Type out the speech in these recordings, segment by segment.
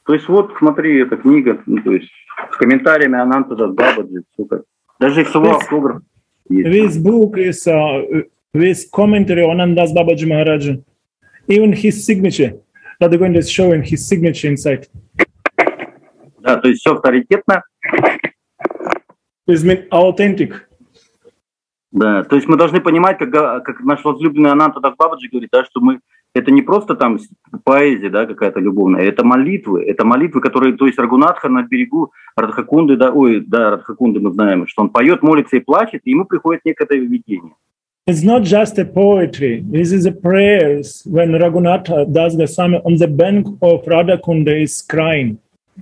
То есть вот, смотри, эта книга, ну, то есть с комментариями Ананта Дас Бабаджи, даже их его автограф есть. This book is with commentary on Ananda Das Babaji Maharaj, even his signature. Radha Govinda is showing his signature inside. Да, то есть все авторитетно. It's mean authentic. Да, то есть мы должны понимать, как наш возлюбленный Ананта Дас Бабаджи говорит, да, что мы это не просто там поэзия, да, какая-то любовная, это молитвы, которые, то есть Рагунатха на берегу Радхакунды, да, Радхакунды мы знаем, что он поет, молится и плачет, и ему приходит некое видение. It's not just a poetry. This is a prayers when Raghunatha Das Goswami on the bank of Radhakunda is crying.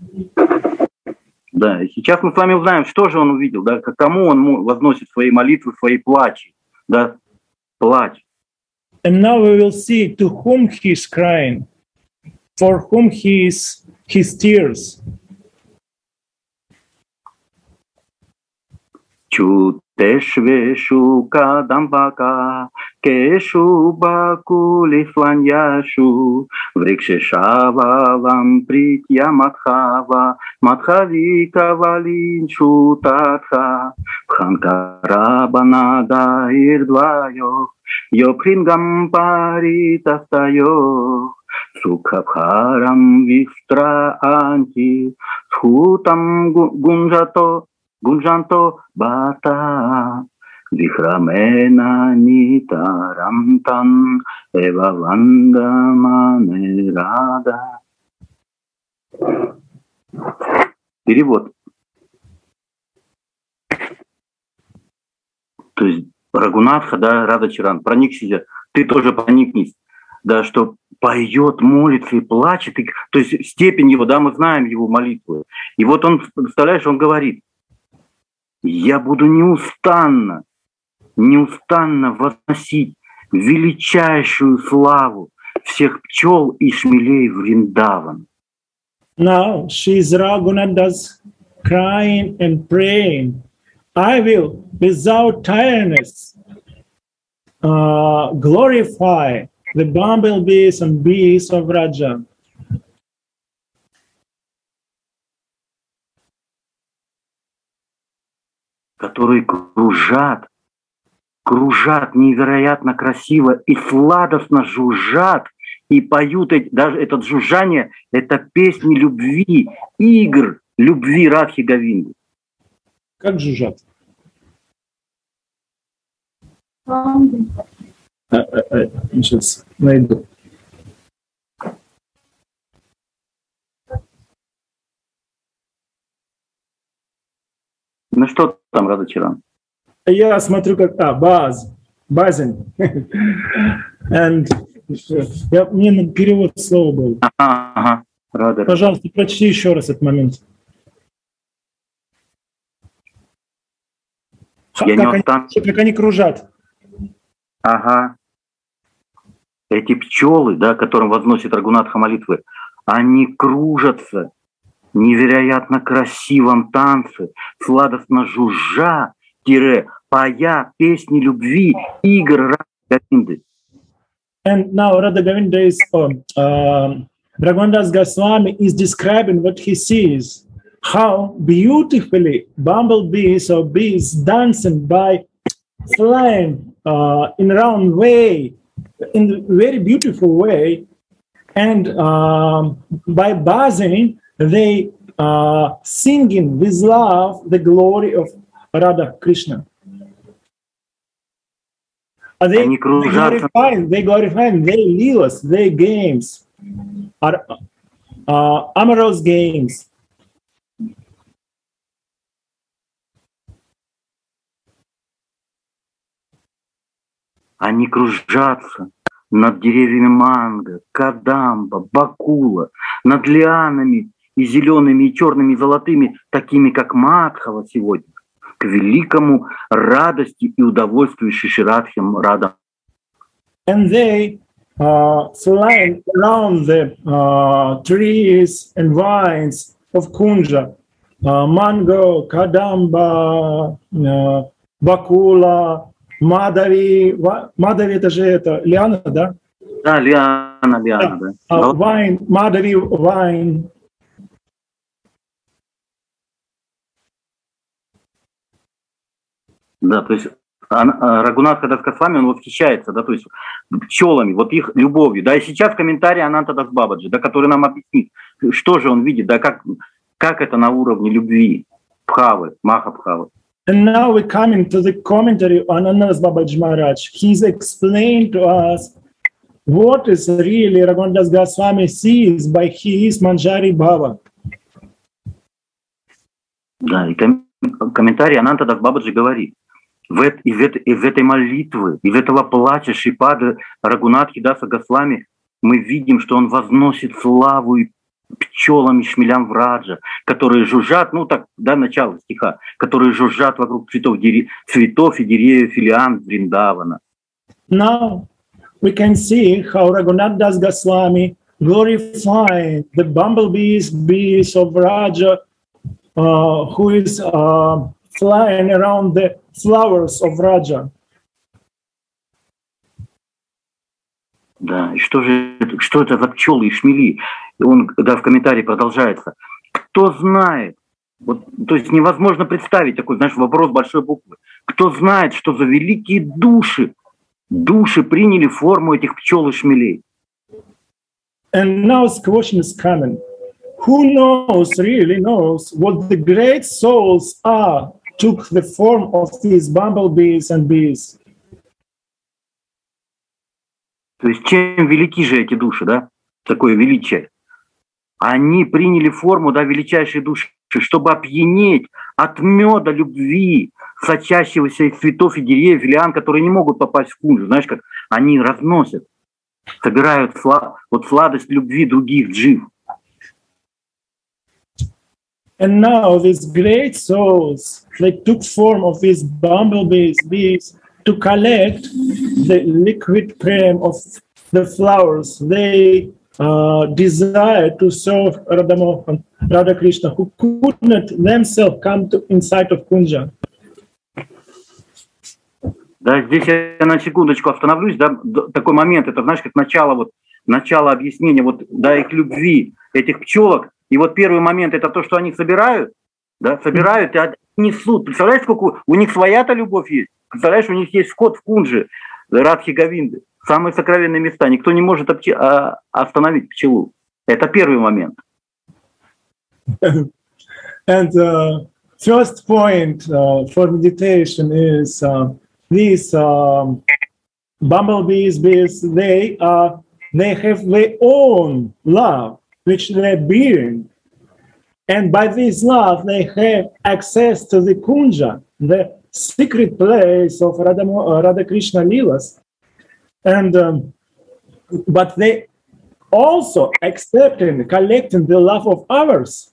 Да, и сейчас мы с вами узнаем, что же он увидел, да, к кому он возносит свои молитвы, свои плачи, да, плач. And now we will see to whom he is crying, for whom his tears. Chuteshveshu kadambaka, keshu bakuli flanyashu, vriksheshavavam pritya madhava, madhavika valinshu tatha, bhankarabanada irdvayo, yopringam paritastayo, sukhabharam vistra anti, shutam Gunjanto bata vihramena nitaram tan eva vandamane. Перевод. То есть Рагунатха, да, Радачаран, проникся, ты тоже проникнись, да, что поет, молится и плачет, то есть степень его, да, мы знаем его молитву. И вот он, представляешь, он говорит: я буду неустанно возносить величайшую славу всех пчел и шмелей Вриндаван. Now she is Raghunatha's crying and praying. I will, without tiredness, glorify the bumblebees and bees of Raja. Которые кружат невероятно красиво и сладостно жужжат и поют, даже это жужжание, это песни любви, игр любви Радхи Говинды. Как жужжат? Сейчас найду. Ну что там, Радачаран? Я смотрю, как... базин. And мне перевод слова был. Ага. Рада. Пожалуйста, прочти еще раз этот момент. Как они кружат. Ага. Эти пчелы, да, которым возносит Рагунатха молитвы, они кружатся в невероятно красивом танце, сладостно жужжа, поя песни любви, игр Радha Govinda. And now Radha Govinda is Raghunath Goswami is describing what he sees, how beautifully bumblebees or bees dancing by flying in a round way, in a very beautiful way, and by buzzing, they singing with love the glory of Radha Krishna. They glorify, their leelas, their games, are amorous games. Они кружатся над деревьями манго, кадамба, бакула, над лианами и зелеными, и черными, и золотыми, такими как Мадхава сегодня, к великому радости и удовольствию Шиширадхи Рада. And they fly around the trees and vines of Kunja, mango, kadamba, bakula, Мадави, это же это, лиана, да? Да, лиана, да. Вайн, Мадави, вайн, Да, то есть Рагунатха Дас Госвами, он восхищается, да, то есть пчелами, вот их любовью. Да, и сейчас комментарий Ананта Дас Бабаджи, да, который нам объяснит, что же он видит, да, как это на уровне любви, Бхавы, Маха Бхавы. And now we're coming to the commentary on Anantas Babaji Maharaj. He's explained to us what is really Raghunath Goswami sees by his Manjari Bhava. Да, и комментарий Ананта Дас Бабаджи говорит, из этой молитвы, из этого плача Шрипады Рагунатхи Даса Госвами мы видим, что он возносит славу и пчелам и шмелям Враджа, которые жужжат, ну так, да, начало стиха, которые жужжат вокруг цветов и деревьев Филиан Вриндавана. Now we can see how Raghunath Das Goswami glorified the bumblebees, bees of Vraja, who is flying around the flowers of Vraja. Да, и что это за пчелы и шмели? Он, да, в комментарии продолжается. Кто знает, вот, то есть невозможно представить такой, знаешь, вопрос большой буквы. Кто знает, что за великие души приняли форму этих пчел и шмелей? And now the question is coming. Who really knows what the great souls are took the form of these bumblebees and bees? То есть чем велики же эти души, да? Такое величие. Они приняли форму, да, величайшей души, чтобы опьянеть от меда любви, сочащегося из цветов и деревьев, лиан, которые не могут попасть в кунджу. Знаешь, как они разносят, собирают вот сладость любви других джив. And now these great souls, they took form of these bumblebees, bees, to collect the liquid prem of the flowers. They desire to serve Radha Mohan, Radha Krishna, who could not themselves come inside of Kunja. Да, здесь я на секундочку остановлюсь, да, такой момент, это, знаешь, как начало объяснения, вот, да, их любви, этих пчелок, и вот первый момент, это то, что они собирают и несут. Представляешь, сколько у них своя-то любовь есть? Представляешь, у них есть вход в кунджи, Радхи Говинды, самые сокровенные места. Никто не может остановить пчелу. Это первый момент. And first point for meditation is these bumblebees, bees, they have their own love, which they're bearing. And by this love, they have access to the kunja, the secret place of Radha Krishna Leelas. And but they also accepting, collecting the love of others.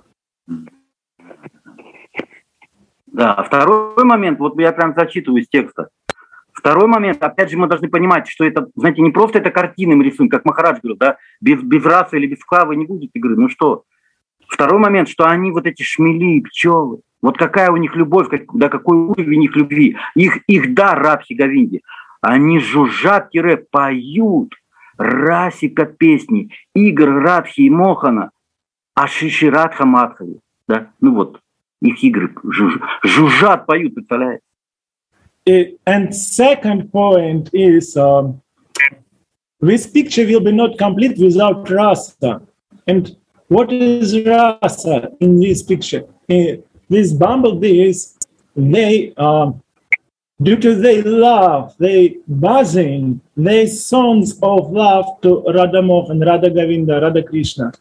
Да, второй момент, вот я прям зачитываю из текста. Второй момент, опять же, мы должны понимать, что это, знаете, не просто это картины мы рисуем, как Махарадж говорил, да, без расы или без хавы не будет игры, ну что. Второй момент, что они вот эти шмели, пчелы, вот какая у них любовь, да, какой уровень их любви, их дар Радхи Говинде. Они жужжат, поют расика песни, игр Радхи и Мохана, а Шиши Радха Мадхави, да, ну вот, их игры жужжат, поют, представляете? And second point is this picture will be not complete without rasa. And what is rasa in this picture? These bumblebees, they, due to their love, they buzzing, their songs of love to Radha Mohan, Radha Govinda, Radha Krishna.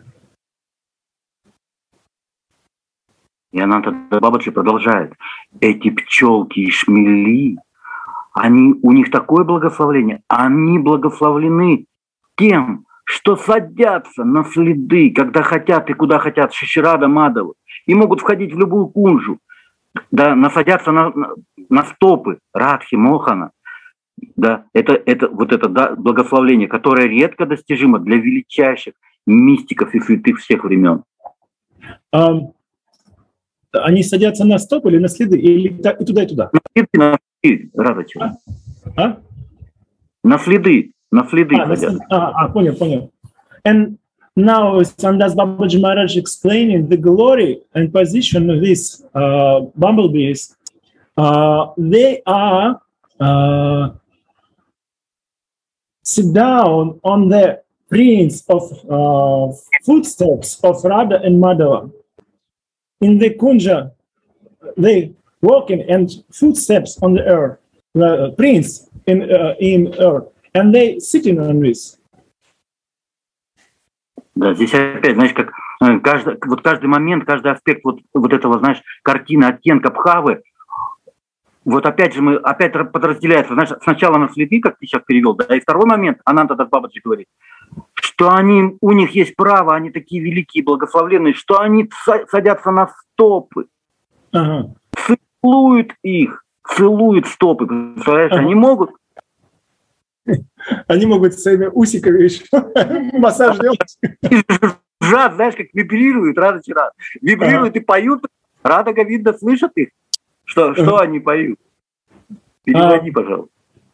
И Ананта Бабаджи продолжает. Эти пчелки и шмели, у них такое благословление, они благословлены тем, что садятся на следы, когда хотят и куда хотят Шиширада Мадавы, и могут входить в любую кунжу, да, насадятся на стопы Радхи Мохана. Да, это благословление, которое редко достижимо для величайших мистиков и святых всех времен. Они садятся на стоп или на следы, или и туда, и туда? На следы, Радочка. На следы садятся. Понял. And now Sandas Babaji Maharaj explaining the glory and position of these bumblebees. they are sit down on the prints of footsteps of Radha and Madhava. In the Kunja, they walking and footsteps on the earth, prints in earth, and they sitting on this. Да, здесь опять, знаешь, как каждый момент, каждый аспект вот этого, знаешь, картины, оттенка Бхавы, вот опять же мы опять подразделяется. Знаешь, сначала на следы, как ты сейчас перевел, да, и второй момент, Ананта Дас Бабаджи говорит, что у них есть право, они такие великие, благословленные, что они садятся на стопы, целуют их, целуют стопы, представляешь, они могут. Они могут своими усиками еще массаж делать. Жад, знаешь, как вибрируют, Рада Чират. Вибрируют и поют. Рада Говинда слышат их. Что они поют? Переводи, пожалуйста.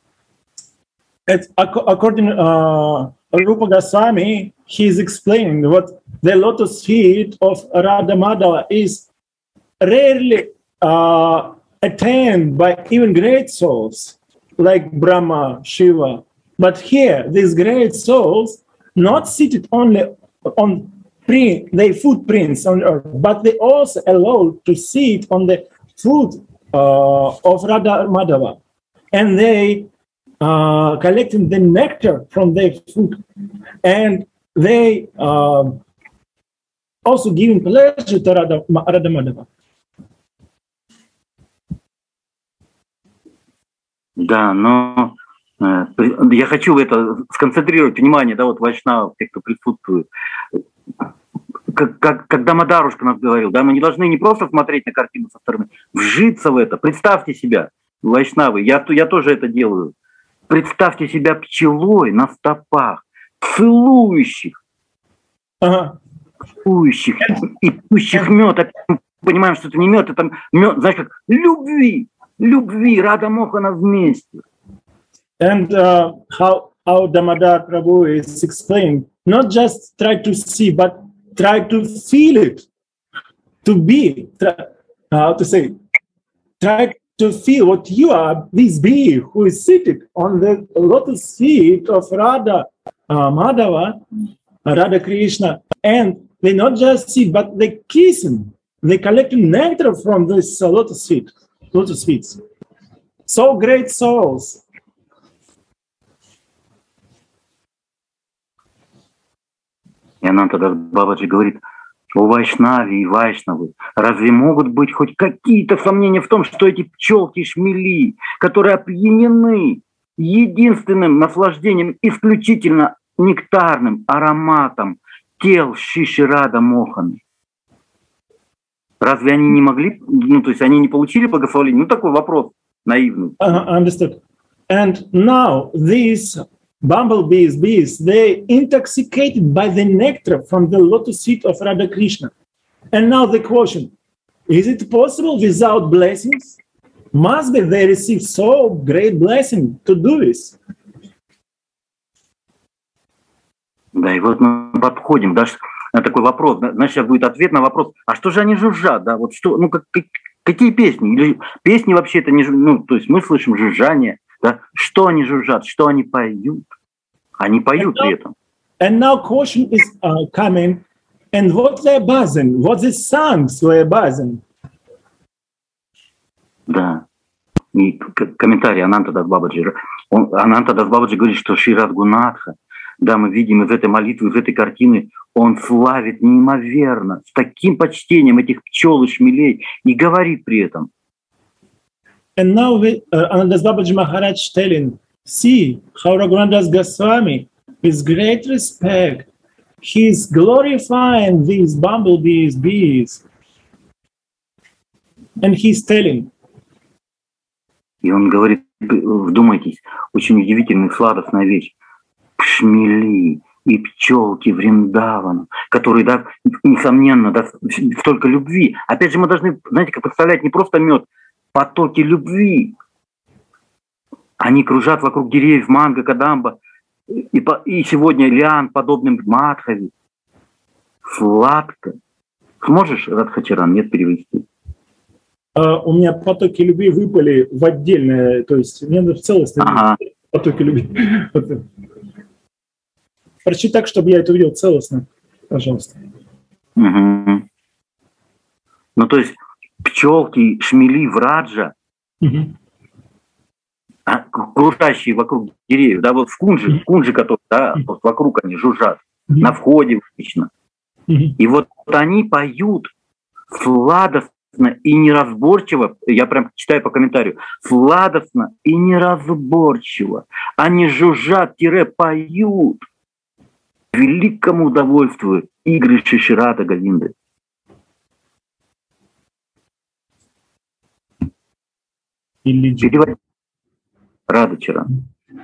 According to Rupa Goswami, he is explaining what the lotus feet of Radha Madhava is rarely attained by even great souls like Brahma, Shiva. But here, these great souls not seated only on their footprints on earth, but they also allowed to sit on the foot of Radha Madhava. And they collecting the nectar from their foot. And they also giving pleasure to Radha Madhava. Да, но я хочу это сконцентрировать внимание, да, вот вайшнавов, те, кто присутствует. Когда Мадарушка нас говорил, да, мы не должны не просто смотреть на картину со стороны, вжиться в это. Представьте себя, вайшнавы, я тоже это делаю. Представьте себя пчелой на стопах, целующих, целующих и пьющих мед. Мы понимаем, что это не мед, это мед, знаешь, как любви, Рада Мохана вместе. And how Damodar Prabhu is explained, not just try to see, but try to feel it, to be, how to say, try to feel what you are, this being who is seated on the lotus feet of Radha Madhava, Radha Krishna, and they not just sit, but they kiss him. They collect nectar from this lotus feet. So great souls. И Ананта Дас Бабаджи говорит, у Вайшнави и Вайшнавы разве могут быть хоть какие-то сомнения в том, что эти пчелки шмели, которые опьянены единственным наслаждением, исключительно нектарным ароматом тел Шиши Рада Моханы? Разве они не могли, то есть они не получили благословение? Такой вопрос наивный. Understood. And now these bees, they intoxicated by the nectar from the lotus feet of Radha Krishna. And now the question, is it possible without blessings? Must be they receive so great blessing to do this? Да, и вот мы подходим даже на такой вопрос. Значит, сейчас будет ответ на вопрос, а что же они жужжат? Да? Вот что, какие песни? Или песни вообще это не, то есть мы слышим жужжание. Да? Что они жужжат? Что они поют? Они поют при этом. And now question is coming. And what they're buzzing? What the songs were buzzing? Да. И комментарий Ананта Дас Бабаджи. Ананта Дас Бабаджи говорит, что Шри Радгунатха, да, мы видим из этой молитвы, из этой картины, он славит неимоверно, с таким почтением этих пчел и шмелей, и говорит при этом. And now Ananda Das Babaji Maharaj telling, see how Raghunath Goswami, with great respect, he is glorifying these bumblebees, bees. And he's telling. И он говорит, вдумайтесь, очень удивительная, сладостная вещь. Шмели и пчелки Вриндавана, которые, да, несомненно, да, столько любви. Опять же, мы должны, знаете, как представлять не просто мед, потоки любви. Они кружат вокруг деревьев манго, кадамба, и сегодня лиан, подобным Мадхави. Сладко. Сможешь, Радхачаран, нет, перевести? у меня потоки любви выпали в отдельное, то есть мне надо в целостно потоки любви. Прочитай так, чтобы я это увидел целостно, пожалуйста. Ну, то есть пчелки, шмели, враджа, кружащие вокруг деревьев, да, вот в кунже, которые, да, вот вокруг они жужжат, на входе лично. И вот они поют сладостно и неразборчиво, я прям читаю по комментарию, сладостно и неразборчиво. Они жужжат-поют к великому удовольствию игры Шиширата Говинды. Перевод. Радачаран.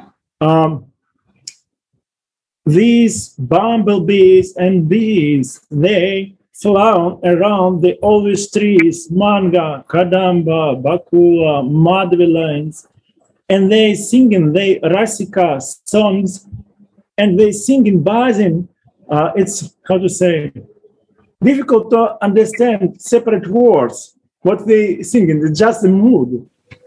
These bumblebees and bees, they fly around the olive trees, manga, kadamba, bakula, madhvilines, and they sing in their rasika songs, and they sing in Bhajan. It's, how to say, difficult to understand separate words, what they sing in, it's just the mood.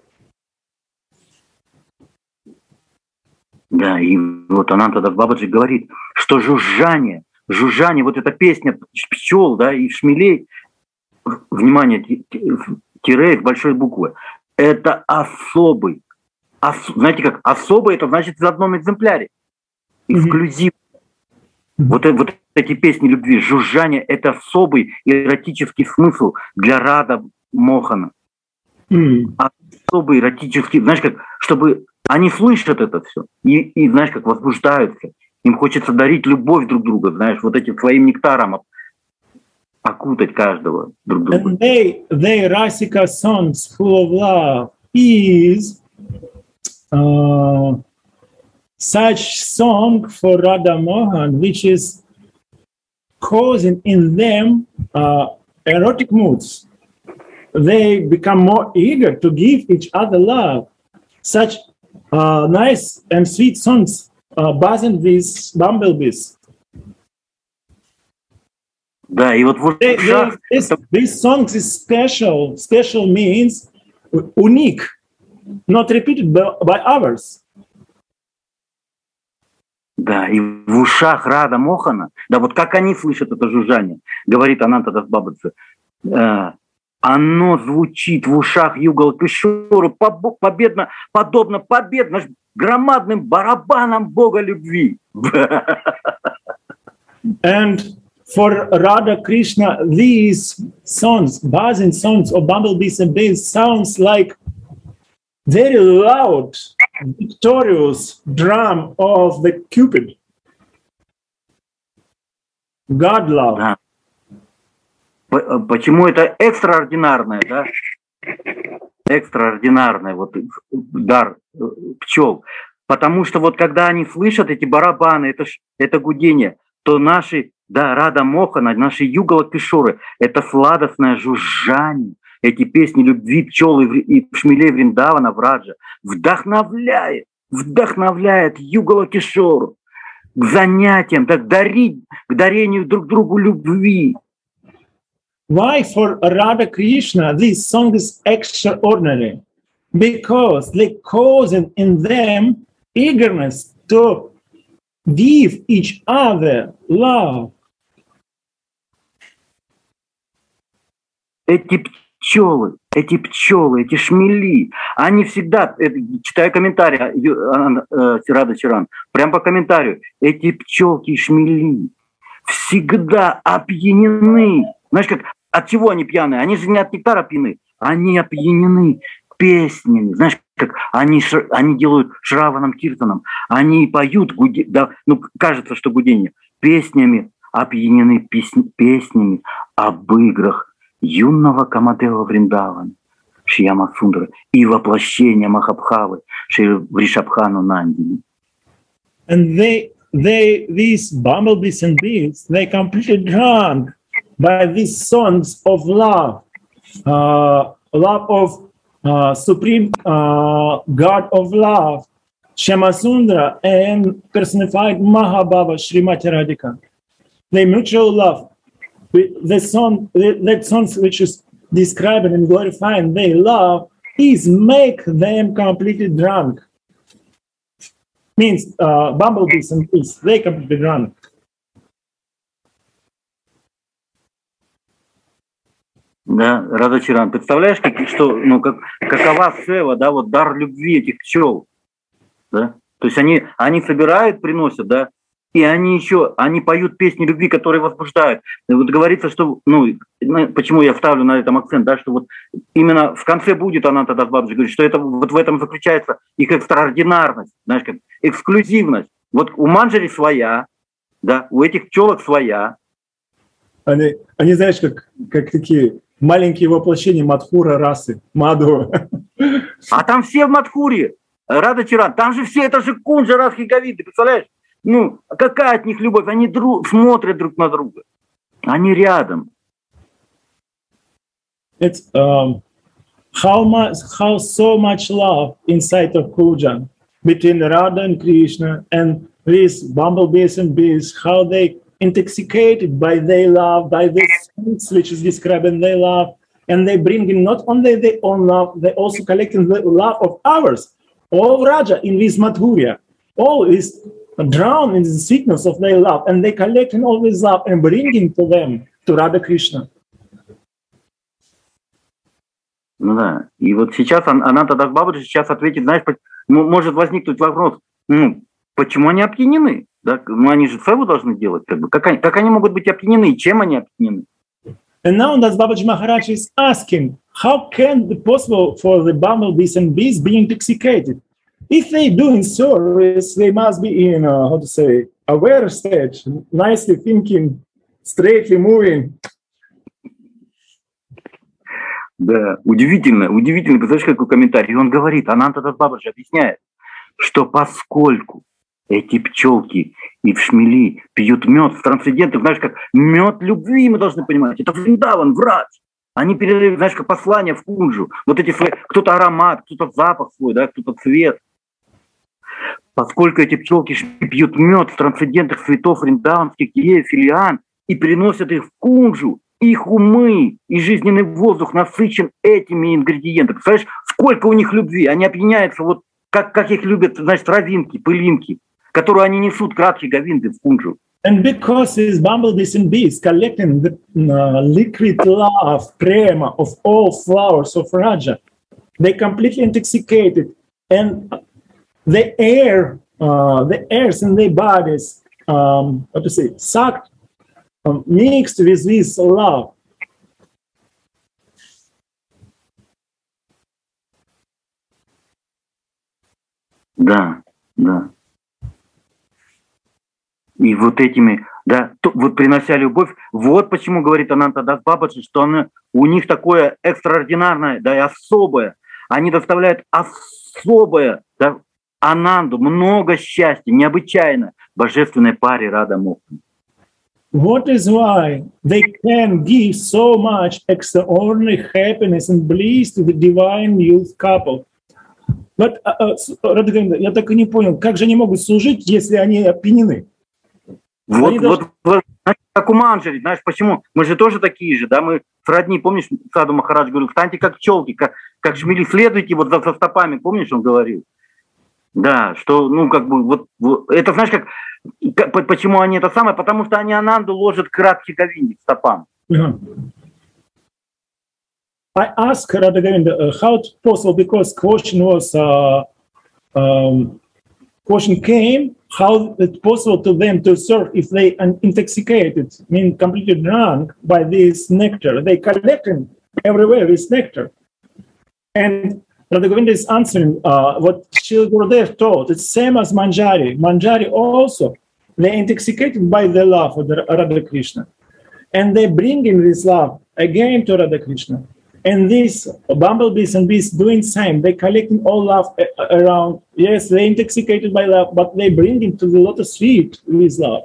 Да, и вот Ананта Бабаджи говорит, что жужжание, вот эта песня пчел, да, и шмелей, внимание, тире с большой буквы, это особый, знаете как, особый, это значит в одном экземпляре, эксклюзив. Вот эти песни любви, жужжание, это особый эротический смысл для Рада Мохана. Особый эротический, знаешь как, чтобы... Они слышат это все и, знаешь, как возбуждаются. Им хочется дарить любовь друг друга, знаешь, вот этим своим нектаром окутать каждого друг друга. And they Rasika songs full of love is such song for Radha Mohan, which is causing in them erotic moods. They become more eager to give each other love. Such nice and sweet songs buzzing these bumblebees. Да, и вот this songs is special. Special means unique, not repeated by others. Да, и в ушах Рада Мохана, да, вот как они слышат это жужжание, говорит Ананта Дас Бабаджи, оно звучит в ушах Югала Кишоры подобно громадным барабанам Бога любви. And for Radha Krishna, these songs, buzzing songs of bumblebees and bees sounds like very loud, victorious drum of the Cupid. God love. Да. Почему это экстраординарное, да? Экстраординарный вот дар пчел. Потому что вот когда они слышат эти барабаны, это гудение, то наши, да, Рада Мохана, наши Югала Кишоры, это сладостное жужжание, эти песни любви пчел и шмелей Вриндавана, Враджа, вдохновляет Югала Кишору к занятиям, так к дарению друг другу любви. Why for Radha Krishna this song is extraordinary? Because they cause in them eagerness to give each other love. Эти пчелы, эти шмели, они всегда, читаю комментарий Рада Чаран, прям по комментарию, эти пчелки и шмели всегда опьянены. Знаешь, как, от чего они пьяные? Они же не от нектара пьяны, они опьянены песнями. Знаешь, как они делают Шраванам Киртаном, они поют, да, ну, кажется, что гудение, песнями опьянены, песнями об играх юного Камадева Вриндавана, Шьяма Сундара и воплощения Махабхавы, Шри Вришабхану Нандини. And these bumblebees and bees, they completely drunk by these songs of love, love of Supreme God of Love, Shyamasundara, and personified Mahabhava Srimati Radhika. They mutual love. That song which is describing and glorifying their love is make them completely drunk. Means bumblebees and bees, they completely drunk. Да, Радачиран, представляешь, какова сева, да, вот дар любви этих пчел, да? То есть они собирают, приносят, да, и они поют песни любви, которые возбуждают. И вот говорится, что, почему я ставлю на этом акцент, да, что вот именно в конце будет Ананта Дас Бабаджи говорит, что это вот в этом заключается их экстраординарность, знаешь, как эксклюзивность. Вот у Манджари своя, да, у этих пчелок своя. Они знаешь, как такие маленькие воплощения Мадхура расы, Мадху. А там все в Мадхуре, Радачиран, там же все, это же Кунджа, Радхи, Говинды, представляешь? Какая от них любовь? Они смотрят друг на друга. Они рядом. It's how so much love inside of Kujan between Radha and Krishna, and these bumblebees and bees, how they intoxicated by their love, by this sweets which is describing their love, and they bring in not only their own love, they also collecting the love of others. All Raja in this Madhurya, all is drowned in the sweetness of their love, and they collecting all this love and bringing to them, to Radha Krishna. Ну да, и вот сейчас Ананта Дас Бабаджи сейчас ответит, знаешь, может возникнуть вопрос, почему они опьянены? Да? Они же севу должны делать, как они могут быть опьянены, и чем они опьянены? And now Das Babaji Maharaj is asking, how can it be possible for the bumblebees and bees be intoxicated? If they do in service, they must be in, aware stage, nicely thinking, straightly moving. Да, удивительно, представляешь, какой комментарий. И он говорит, Ананта Дас Бабаджи объясняет, что поскольку эти пчелки и в шмели пьют мед с трансцендентов, знаешь, как мед любви, мы должны понимать, это Вриндаван, врач. Они передают, знаешь, как послание в Кунджу. Вот эти свои, кто-то аромат, кто-то запах свой, да, кто-то цвет. Поскольку эти пчелки пьют мед в трансцендентах цветов вриндаванских деревьев филиан и переносят их в Кунджу, их умы и жизненный воздух насыщен этими ингредиентами. Представляешь, сколько у них любви. Они опьяняются, вот как их любят, значит, травинки, пылинки, которую они несут к Радхи Говинды в Кунджу. And because these bumblebees and bees collecting the liquid love, prema of all flowers of Raja, they completely intoxicated, and the airs in their bodies, sucked, mixed with this love. Да, да. И вот этими, да, вот принося любовь, вот почему говорит Ананта Дас Бабаджи, что у них такое экстраординарное, да, и особое. Они доставляют особое, да, ананду, много счастья, необычайно божественной паре Рада Мокхи. What is why they can give so much extraordinary happiness and bliss to the divine youth couple. But, я так и не понял, как же они могут служить, если они опьянены? Вот, как у Манджари, знаешь, почему? Мы же тоже такие же, да, мы сродни, помнишь, Саду Махарадж говорил, встаньте как пчелки, как шмели, следуйте вот за стопами, помнишь, он говорил? Да, что, вот это, знаешь, почему они это самое? Потому что они Ананду ложат к Радхи Говинде, к стопам. I asked Radha Govinda how it's possible, because question came, how it's possible to them to serve if they are intoxicated, mean completely drunk by this nectar. They collecting everywhere this nectar. And Radha Govinda is answering what Srila Gurudev taught. It's same as Manjari. Manjari also, they're intoxicated by the love of the Radha Krishna. And they bring in this love again to Radha Krishna. And these bumblebees and bees doing same. They collecting all love around. Yes, they intoxicated by love, but they bring into the lotus feet with love.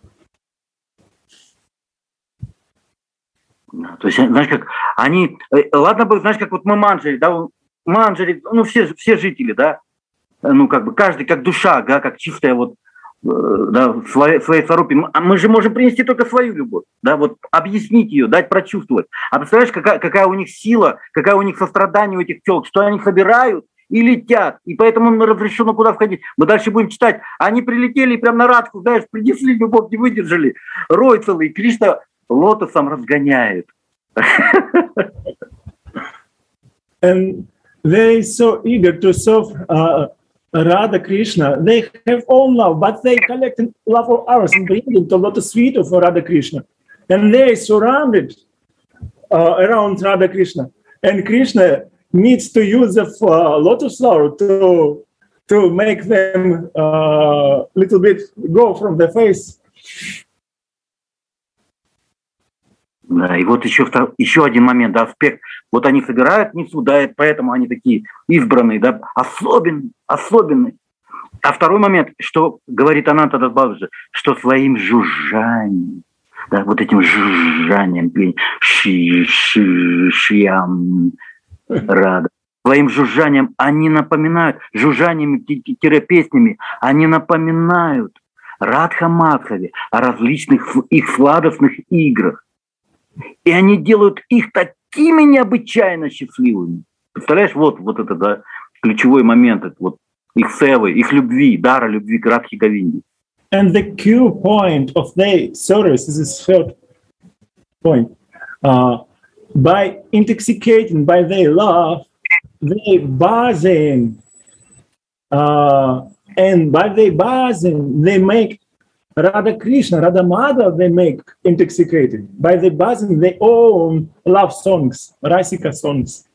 То есть, знаешь, как они, ладно бы, знаешь, как вот мы Манджари, да, Манджари, все жители, да, каждый как душа, да, как чистая вот да, своей Сварупе. Мы же можем принести только свою любовь, да, вот объяснить ее, дать прочувствовать. А представляешь, какая у них сила, какая у них сострадание у этих телок, что они собирают и летят, и поэтому им разрешено куда входить. Мы дальше будем читать. Они прилетели и прям на Радху, знаешь, принесли любовь, не выдержали. Рой целый, Кришна лотосом разгоняет. And they so eager to serve Radha Krishna. They have own love, but they collect love of ours and bring it to lotus feet of Radha Krishna. And they surrounded around Radha Krishna. And Krishna needs to use the lotus flower to make them little bit go from the face. Да, и вот еще один момент, да, аспект. Вот они собирают, несут, да, поэтому они такие избранные, да, особенные. А второй момент, что говорит Анантадас Бабаджи, что своим жужжанием, да, вот этим жужжанием, шиям рада, своим жужжанием они напоминают, жужжаниями-песнями, они напоминают Радха Мадхаве о различных их сладостных играх. И они делают их такими необычайно счастливыми. Представляешь, вот это, да, ключевой момент, это вот их севы, их любви, дара любви к Радхе Говинде. And the key point of their service is this third point. By intoxicating by their love, they buzzing, and by their buzzing, they make Radha Krishna, Radha Madhav, they make intoxicated. By the buzzing, they own love songs, Rasika songs.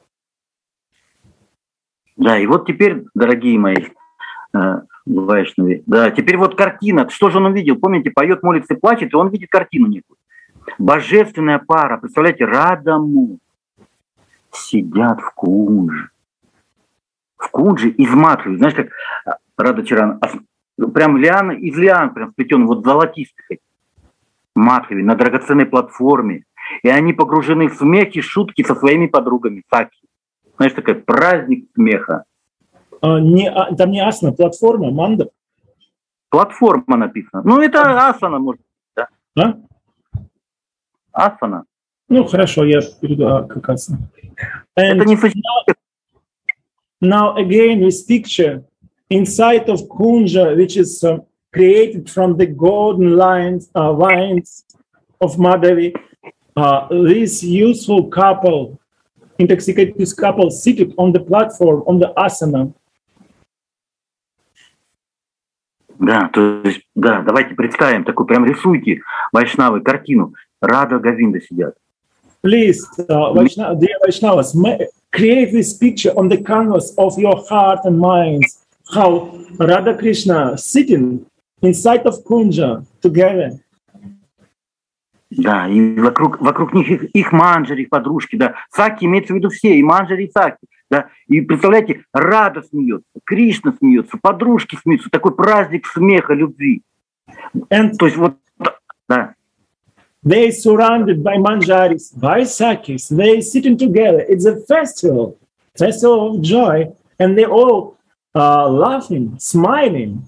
Да, и вот теперь, дорогие мои вайшнави, да, теперь вот картина. Что же он увидел? Помните, поет, молится и плачет, и он видит картину некую. Божественная пара, представляете, Радаму сидят в кунже. В кунже из матхи. Знаешь, как Рада Чарана, прям лианы из лиан, прям сплетен, вот золотистых матхави, на драгоценной платформе. И они погружены в смех и шутки со своими подругами, саки. Знаешь, такой праздник смеха. Там не асана, платформа, манда. Платформа написано. Ну, это асана, может быть, да? Асана. Ну, хорошо, я перейду как асана. Это не сочетание. Now again, this picture inside of Kunja, which is created from the golden vines of Madhavi, this useful couple, intoxicated couple, seated on the platform, on the asana. Да, то есть, да, давайте представим, такой прям рисуйте, вайшнавы, картину. Рада Говинда сидят. Please, dear Vaishnavas, create this picture on the canvas of your heart and minds. How Radha Krishna sitting inside of Kunja together. Да, и вокруг них их манджари, их подружки, да. Саки имеется в виду все, и манджари, и саки, да. И представляете, Рада смеется, Кришна смеется, подружки смеются, такой праздник смеха, любви. То есть вот, да. They surrounded by manjaris, by sakis, they sitting together. It's a festival of joy, and they all laughing, smiling.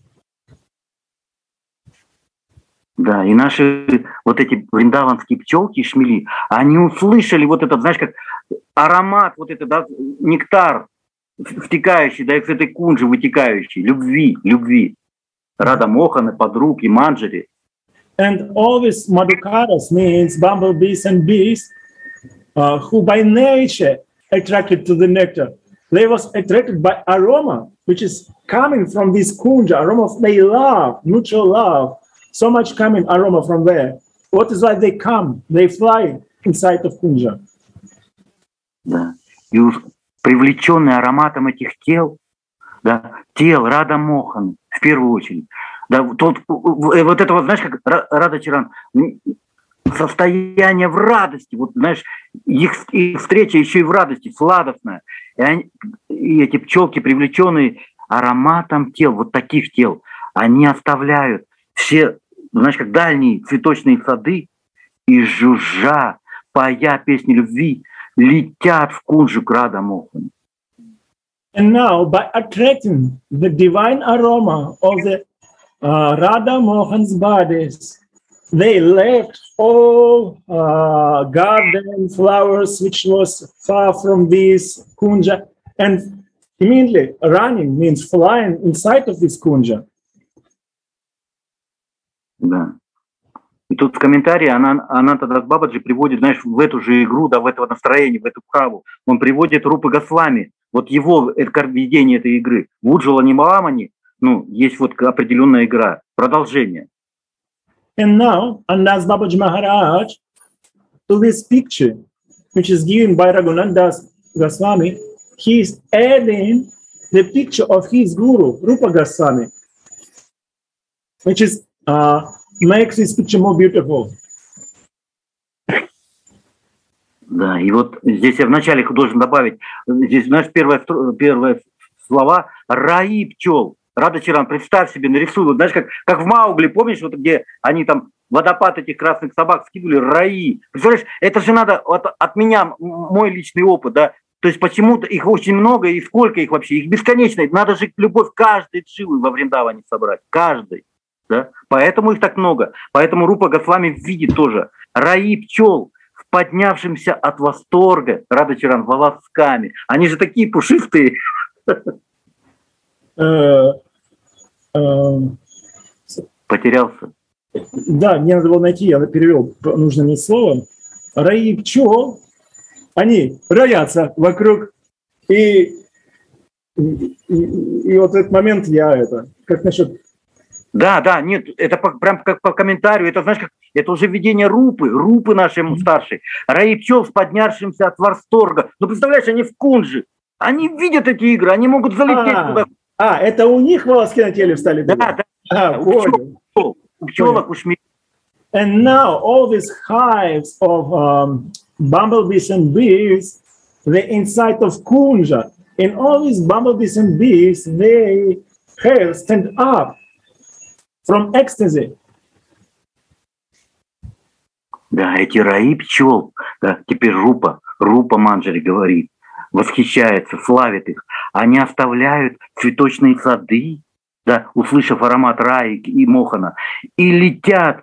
Да, и наши вот эти вриндаванские пчелки и шмели, они услышали вот этот, знаешь, как аромат, вот этот, да, нектар втекающий, да, из этой кунжи вытекающий, любви. Рада Моханы, подруг и манджари. And all these madhukaras means bumblebees and bees who by nature attracted to the nectar. They was attracted by aroma, which is coming from this kunja, aroma of their love, mutual love. So much coming aroma from there. What is why they come? They fly inside of kunja. Да. И привлеченные ароматом этих тел, да, тел Рада Моханы в первую очередь. Да, вот это вот, знаешь, как Рада Чаран, состояние в радости, вот, знаешь, их встреча еще и в радости, сладостная. И эти пчелки, привлеченные ароматом тел, вот таких тел, они оставляют все, знаешь, как дальние цветочные сады, и жужжа, поя песни любви, летят в кунжу к Рада Мохане. And now, by attracting the divine aroma of the Radha Mohan's bodies. They left all garden flowers, which was far from this kunja, and immediately running means flying inside of this kunja. Да. И тут в комментарии Ананта Дас Бабаджи приводит, знаешь, в эту же игру, да, в это настроение, в эту праву, он приводит Рупы Госвами, вот его видение этой игры. В Уджвала Нималамани, ну, есть вот определенная игра, продолжение. And now, Anandas Babaji Maharaj, to this picture, which is given by Raghunath Das Goswami, he is adding the picture of his guru, Rupa Goswami, which is makes this picture more beautiful. Да, и вот здесь я вначале должен добавить, здесь, знаешь, первые слова «раи пчел». Рада Чаран, представь себе, нарисуй, вот, знаешь, как в Маугли, помнишь, вот где они там водопад этих красных собак скидывали, раи. Представляешь, это же надо от меня, мой личный опыт, да, то есть почему-то их очень много, и сколько их вообще, их бесконечно, надо же любовь каждой дживы во Вриндаване собрать, каждой, да, поэтому их так много, поэтому Рупа Госвами видит тоже раи пчел, поднявшимся от восторга, Рада Чаран, волосками, они же такие пушистые. Потерялся. Да, мне надо было найти, я перевел нужное мне слово. Раи пчел, они роятся вокруг, и вот в этот момент я как насчет... Да, нет, это прям как по комментарию, это, знаешь, как, это уже видение Рупы нашей старшей. Раи пчел с поднявшимся от восторга. Ну, представляешь, они в кунджи, они видят эти игры, они могут залететь туда. Это у них волоски на теле встали? Да. Понял. У пчелок, у шмелей. And now all these hives of bumblebees and bees, they're inside of kunja. And all these bumblebees and bees, they hair stand up from ecstasy. Да, эти раи пчел, да, теперь Рупа Манджари говорит, восхищается, славит их. Они оставляют цветочные сады, да, услышав аромат раи и мохана, и летят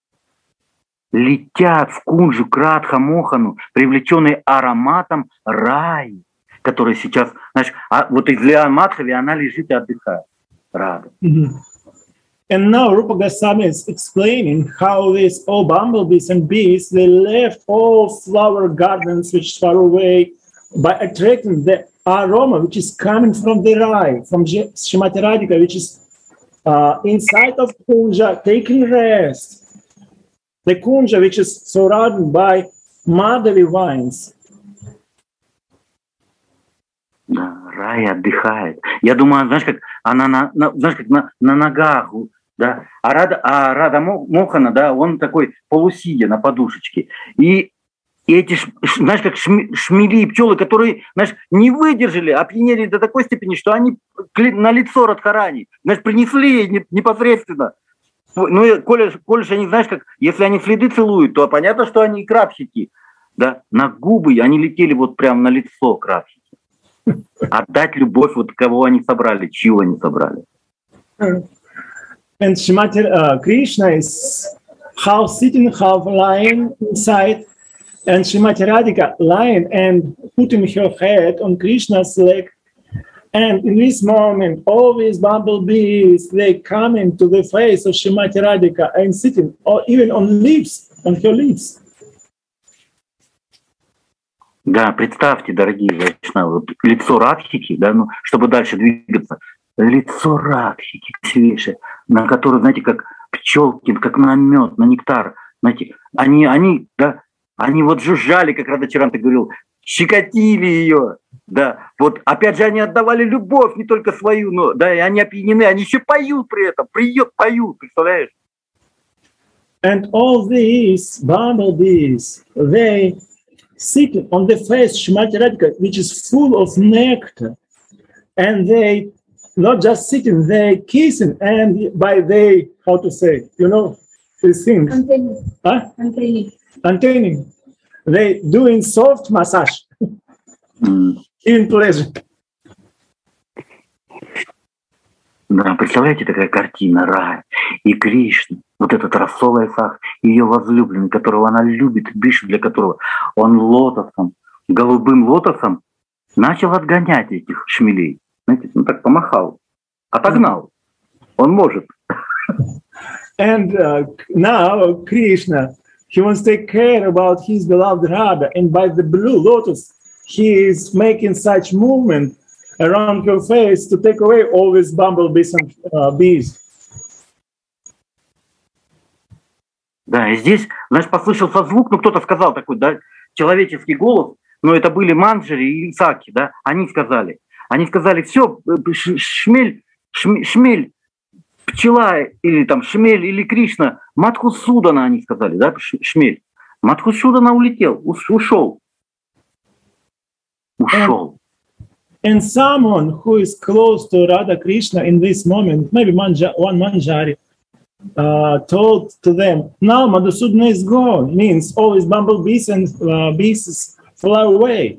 в кунджу к Радха Мохану, привлеченные ароматом раи, который сейчас, знаешь, вот из Лиан Мадхави она лежит и отдыхает. Рада. And now Rupa Goswami is explaining how these all bumblebees and bees, they left all flower gardens which far away by attracting the aroma which is coming from the Rai, from Srimati Radhika, which is inside of Kunja, taking rest. The Kunja, which is surrounded by Madhavi vines. Да, Рай отдыхает. Я думаю, знаешь, как она на ногах, да. А Рада Мохана, да, он такой полусидя на подушечке. И эти, знаешь, как шмели и пчелы, которые, знаешь, не выдержали, опьянели до такой степени, что они на лицо Радхарани, знаешь, принесли ей непосредственно. Ну, коли же они, знаешь, как, если они следы целуют, то понятно, что они крабщики, да, на губы они летели вот прямо на лицо крабщики. Отдать любовь, вот кого они собрали, чью они собрали. And Srimati Krishna is half sitting, half lying inside, and Srimati Radhika lying and putting her head on Krishna's leg. And in this moment, all these bumblebees, they come into the face of Srimati Radhika and sitting, or even on her lips. Да, представьте, дорогие вайшнавы, вот лицо Радхики, да, ну, чтобы дальше двигаться, лицо Радхики свежее, на которое, знаете, как пчелки, как на мед, на нектар, знаете, они вот жужжали, как Рада Чаран говорил, щекотили ее, да, вот опять же они отдавали любовь, не только свою, но, да, и они опьянены, они еще поют при этом, поют, представляешь? And all these bumblebees, they sitting on the face Srimati Radhika, which is full of nectar, and they not just sitting, they kissing, and by they, how to say, you know, these things. Containing. They doing soft massage, in pleasure. Да, представляете, такая картина рая. И Кришна, вот этот Расовый Сах, ее возлюбленный, которого она любит, дышит, для которого он лотосом, голубым лотосом начал отгонять этих шмелей. Знаете, он так помахал, отогнал. Он может. And now Krishna, he wants to take care about his beloved Radha, and by the blue lotus, he is making such movement around her face to take away all these bumblebees and bees. Да, и здесь, знаешь, послышался звук, ну кто-то сказал такой, да, человеческий голос, но это были Манджари и Саки, да, они сказали, все, шмель, пчела или там шмель или Кришна, Мадхусудана, они сказали, да, шмель. Мадхусудана улетел, ушел. And someone who is close to Radha Krishna in this moment, maybe one Manjari, told to them, now Madhusudana is gone, means all his bumblebees and bees fly away.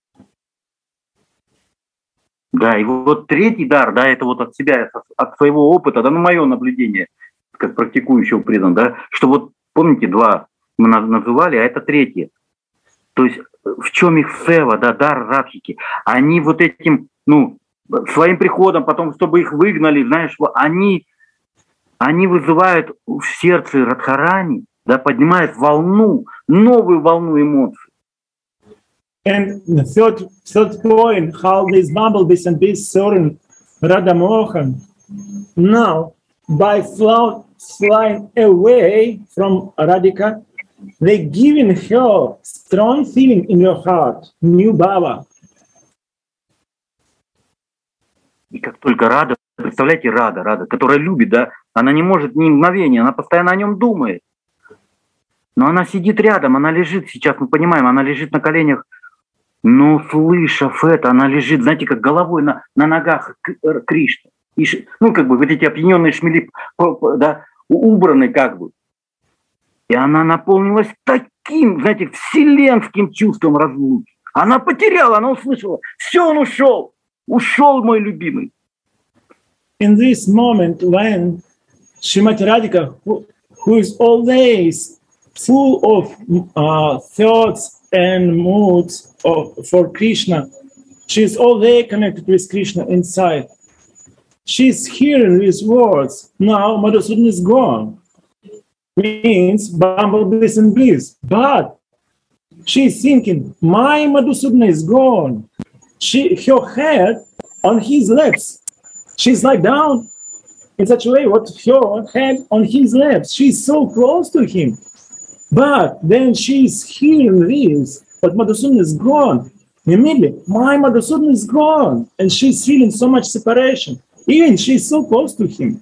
Да, и вот третий дар, да, это вот от себя, от своего опыта, да, ну, мое наблюдение, как практикующего предан, да, что вот, помните, два мы называли, а это третье. То есть в чем их сева, да, дар Радхики. Они вот этим, ну, своим приходом, потом, чтобы их выгнали, знаешь, они вызывают в сердце Радхарани, да, поднимают волну, новую волну эмоций. And the third point, how these bumblebees and bees serving Radha Mohan, now by flying away from Radhika, they giving her strong feeling in your heart, new bhava. И как только Рада, представляете, Рада, которая любит, да, она не может ни мгновения, она постоянно о нем думает. Но она сидит рядом, она лежит, сейчас мы понимаем, она лежит на коленях, но услышав это, она лежит, знаете, как головой на ногах Кришны. И, ну, как бы вот эти опьяненные шмели, да, убраны как бы. И она наполнилась таким, знаете, вселенским чувством разлуки. Она потеряла, она услышала, все, он ушел мой любимый. In this moment when Srimati Radhika, who is always full of thoughts and moods for Krishna, she's always connected with Krishna inside. She's hearing these words, now Madhusudana is gone. Means bumblebees and bees. But she's thinking, my Madhusudana is gone. Her head on his lips. She's like down in such a way, what her head on his lips. She's so close to him. But then she's hearing this, but Madhusudana is gone. Immediately, my Madhusudana is gone. And she's feeling so much separation. Even she's so close to him.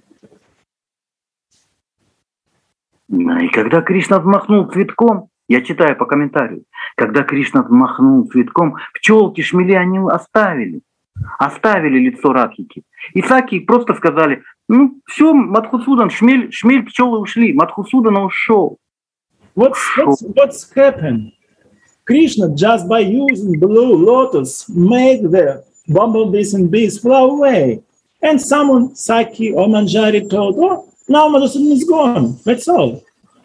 И когда Кришна взмахнул цветком, я читаю по комментарию, когда Кришна взмахнул цветком, пчелки, шмели они оставили лицо Радхики. И Саки просто сказали, ну все, Мадхусудан, шмель, пчелы ушли, Мадхусудана ушел. What's happened? Krishna, just by using blue lotus, made the bumblebees and bees fly away. And someone, Saki or Manjari, told, oh, now Madhusudana is gone. That's all.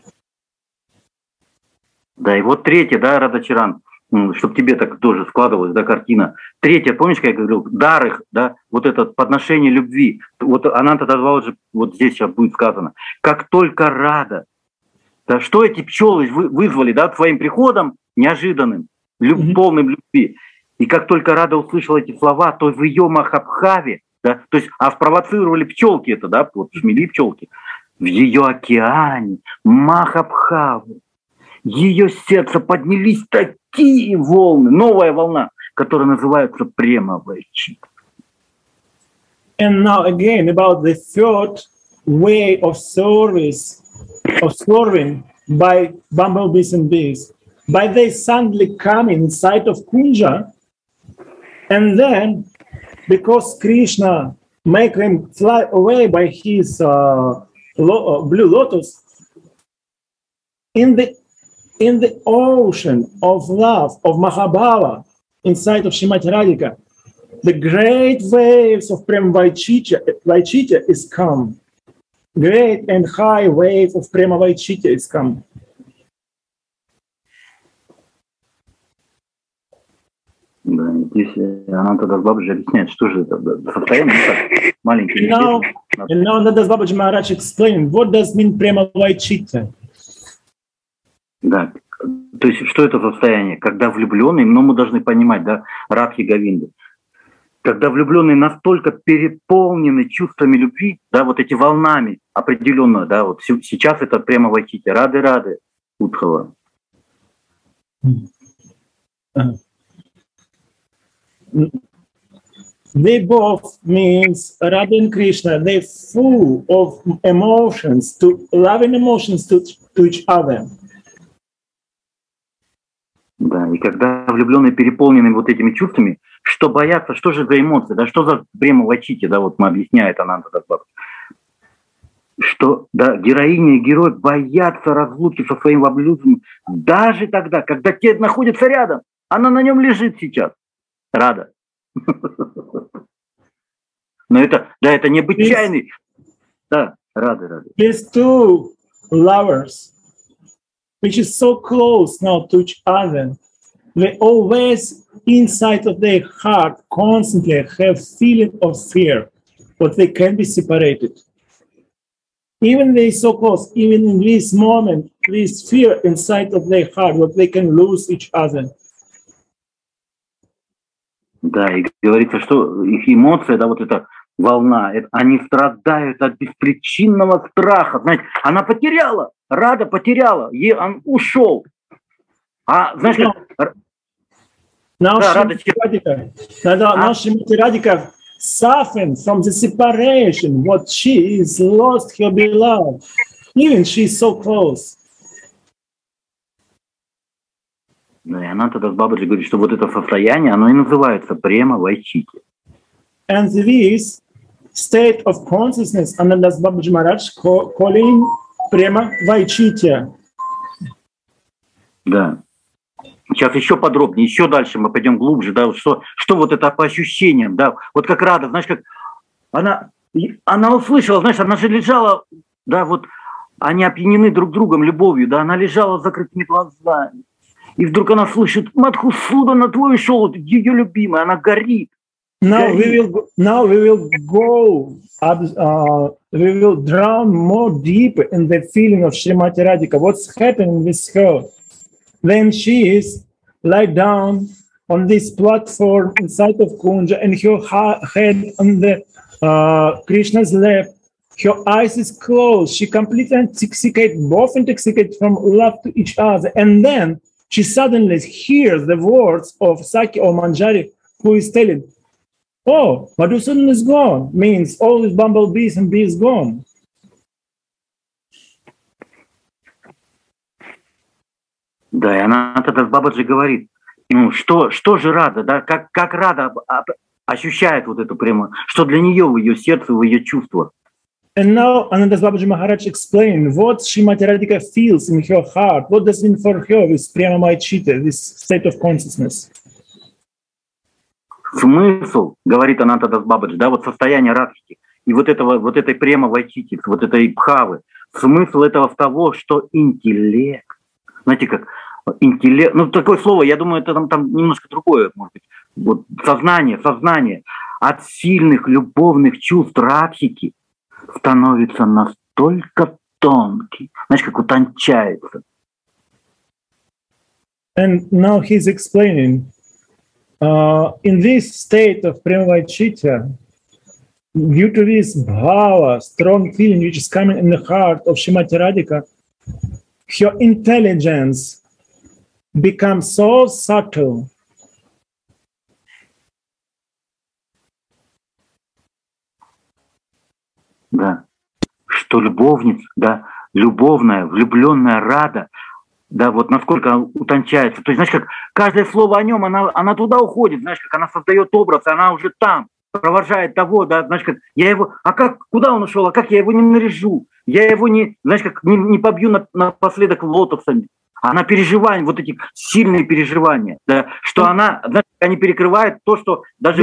Да, и вот третье, да, Радачаран, чтобы тебе так тоже складывалась, да, картина. Третье, помнишь, как я говорил, дар их, да, вот это подношение любви. Вот Ананта Дадваладжи, вот здесь сейчас будет сказано. Как только Рада, да, что эти пчелы вызвали, да, своим приходом неожиданным, полным любви. И как только Рада услышала эти слова, то в ее Махабхаве, да, то есть, спровоцировали пчелки это, да, вот шмели пчелки, в ее океане Махабхавы, ее сердце поднялись такие волны, новая волна, которая называется премовая чита. And now again about the third way of serving by bumblebees and bees. By they suddenly come inside of Kunja, and then because Krishna make them fly away by his blue lotus, in the ocean of love, of Mahabhava, inside of Srimati Radhika, the great waves of Prema Vaicitya is come. Great and high wave of Prema Vaicitya is come. Да, здесь Ананта Дас Бабаджи объясняет, что же это состояние, так, маленький. And now Ananta Das Babaji Maharaj explained what does mean Prema Vaicitya. Да, то есть что это за состояние? Когда влюбленные, но мы должны понимать, да, Радхи Говинды, когда влюбленные настолько переполнены чувствами любви, да, вот эти волнами определенно, да, вот сейчас это Према Vaicitya, Рады Удхава. They both means Radha and Krishna. They're full of emotions, loving emotions to each other. Да, и когда влюбленные переполнены вот этими чувствами, что боятся, что же за эмоции, да, что за Према Vaicitya, да, вот мы объясняет Ананта Дас Бабаджи, что, да, героиня и герой боятся разлуки со своим возлюбленным даже тогда, когда те находятся рядом, она на нем лежит сейчас, Рада. Но это, да, это необычайный, да, Рада. These two lovers, which is so close now to each other, they always inside of their heart constantly have feeling of fear, but they can be separated. Even they so close, even in this moment, this fear inside of their heart, that they can lose each other. Да, и говорится, что их эмоция, да, вот эта волна, они страдают от беспричинного страха. Знаете, она потеряла, Рада потеряла, он ушел. А знаешь, как... Now Shrimati Radhika suffering from the separation, what she is lost her beloved. Even she is so close. Да, и Ананта Дас Бабаджи говорит, что вот это состояние, оно и называется Према Vaicitya. And this state of consciousness, Ananta Das Babaji Maharaj calling Prema Vaicitya. Да. Сейчас еще подробнее, еще дальше мы пойдем глубже, да, что вот это по ощущениям, да, вот как Рада, знаешь, как она услышала, знаешь, она же лежала, да, вот они опьянены друг другом любовью, да, она лежала с закрытыми глазами, и вдруг она слышит: Мадхусудана, твой шел, ее любимая, она горит. Now we will go up, we will drown more deep in the feeling of Shrimati Radhika. What's happening with her? Then she is lie down on this platform inside of Kunja, and her head on the Krishna's lap. Her eyes is closed. She completely intoxicated, both intoxicated from love to each other. And then she suddenly hears the words of Saki or Manjari, who is telling, "Oh, Madhusudan is gone," means all these bumblebees and bees gone. Да, и Ананта Дас Бабаджи говорит, ну что же Рада, да, как Рада ощущает вот эту прямо, что для нее в ее сердце, в ее чувствах. And now Ananta Das Babaji Maharaj explained what Shrimati Radhika feels in her heart. What does it mean for her with Prema Vaicitya, this state of consciousness? Смысл, говорит Ананта Дас Бабаджи, да, вот состояние Радхики и вот этой Према Vaicitya, вот этой Бхавы, смысл этого в того, что интеллект, знаете, как интеллект, ну такое слово, я думаю, это там немножко другое, может быть, вот сознание от сильных любовных чувств Радхики становится настолько тонкий, знаешь, как утончается. And now he's explaining, in this state of Prema Vaicitya, due to this bhava, strong feeling which is coming in the heart of Shrimati Radhika, her intelligence becomes so subtle. Да, что любовница, да, любовная, влюбленная Рада, да, вот насколько она утончается. То есть, знаешь, как каждое слово о нем, она туда уходит, знаешь, как она создает образ, она уже там, провожает того, да, знаешь, как я его, куда он ушел, а как я его не наряжу, я его не, знаешь, как не побью напоследок лотосами. Она переживает, вот эти сильные переживания, да, что она, знаешь, они перекрывают то, что даже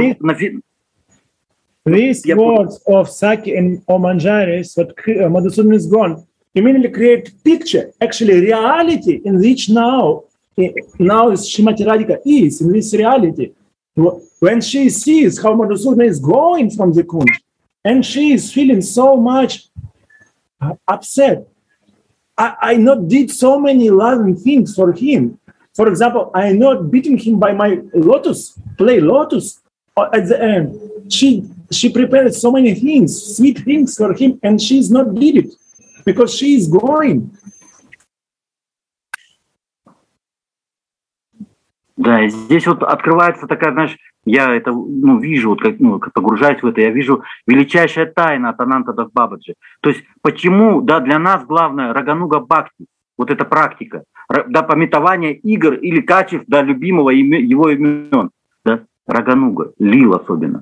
These words of Saki and Omanjaris, what Madhusudan is gone, immediately create picture, actually reality in which now Srimati Radhika is, in this reality. When she sees how Madhusudan is going from the Kunj, and she is feeling so much upset. I not did so many loving things for him. For example, I not beating him by my play lotus. At the end, she prepared so many things, sweet things for him, and she's not did it because she is going. Да, и здесь вот открывается такая, знаешь, я это вижу, вот как погружаюсь в это, я вижу величайшая тайна от Ананта Дас Бабаджи. То есть почему, да, для нас главное Рагануга Бхакти, вот эта практика, да, пометование игр или качеств, да, любимого его имен, да, Рагануга, Лил особенно.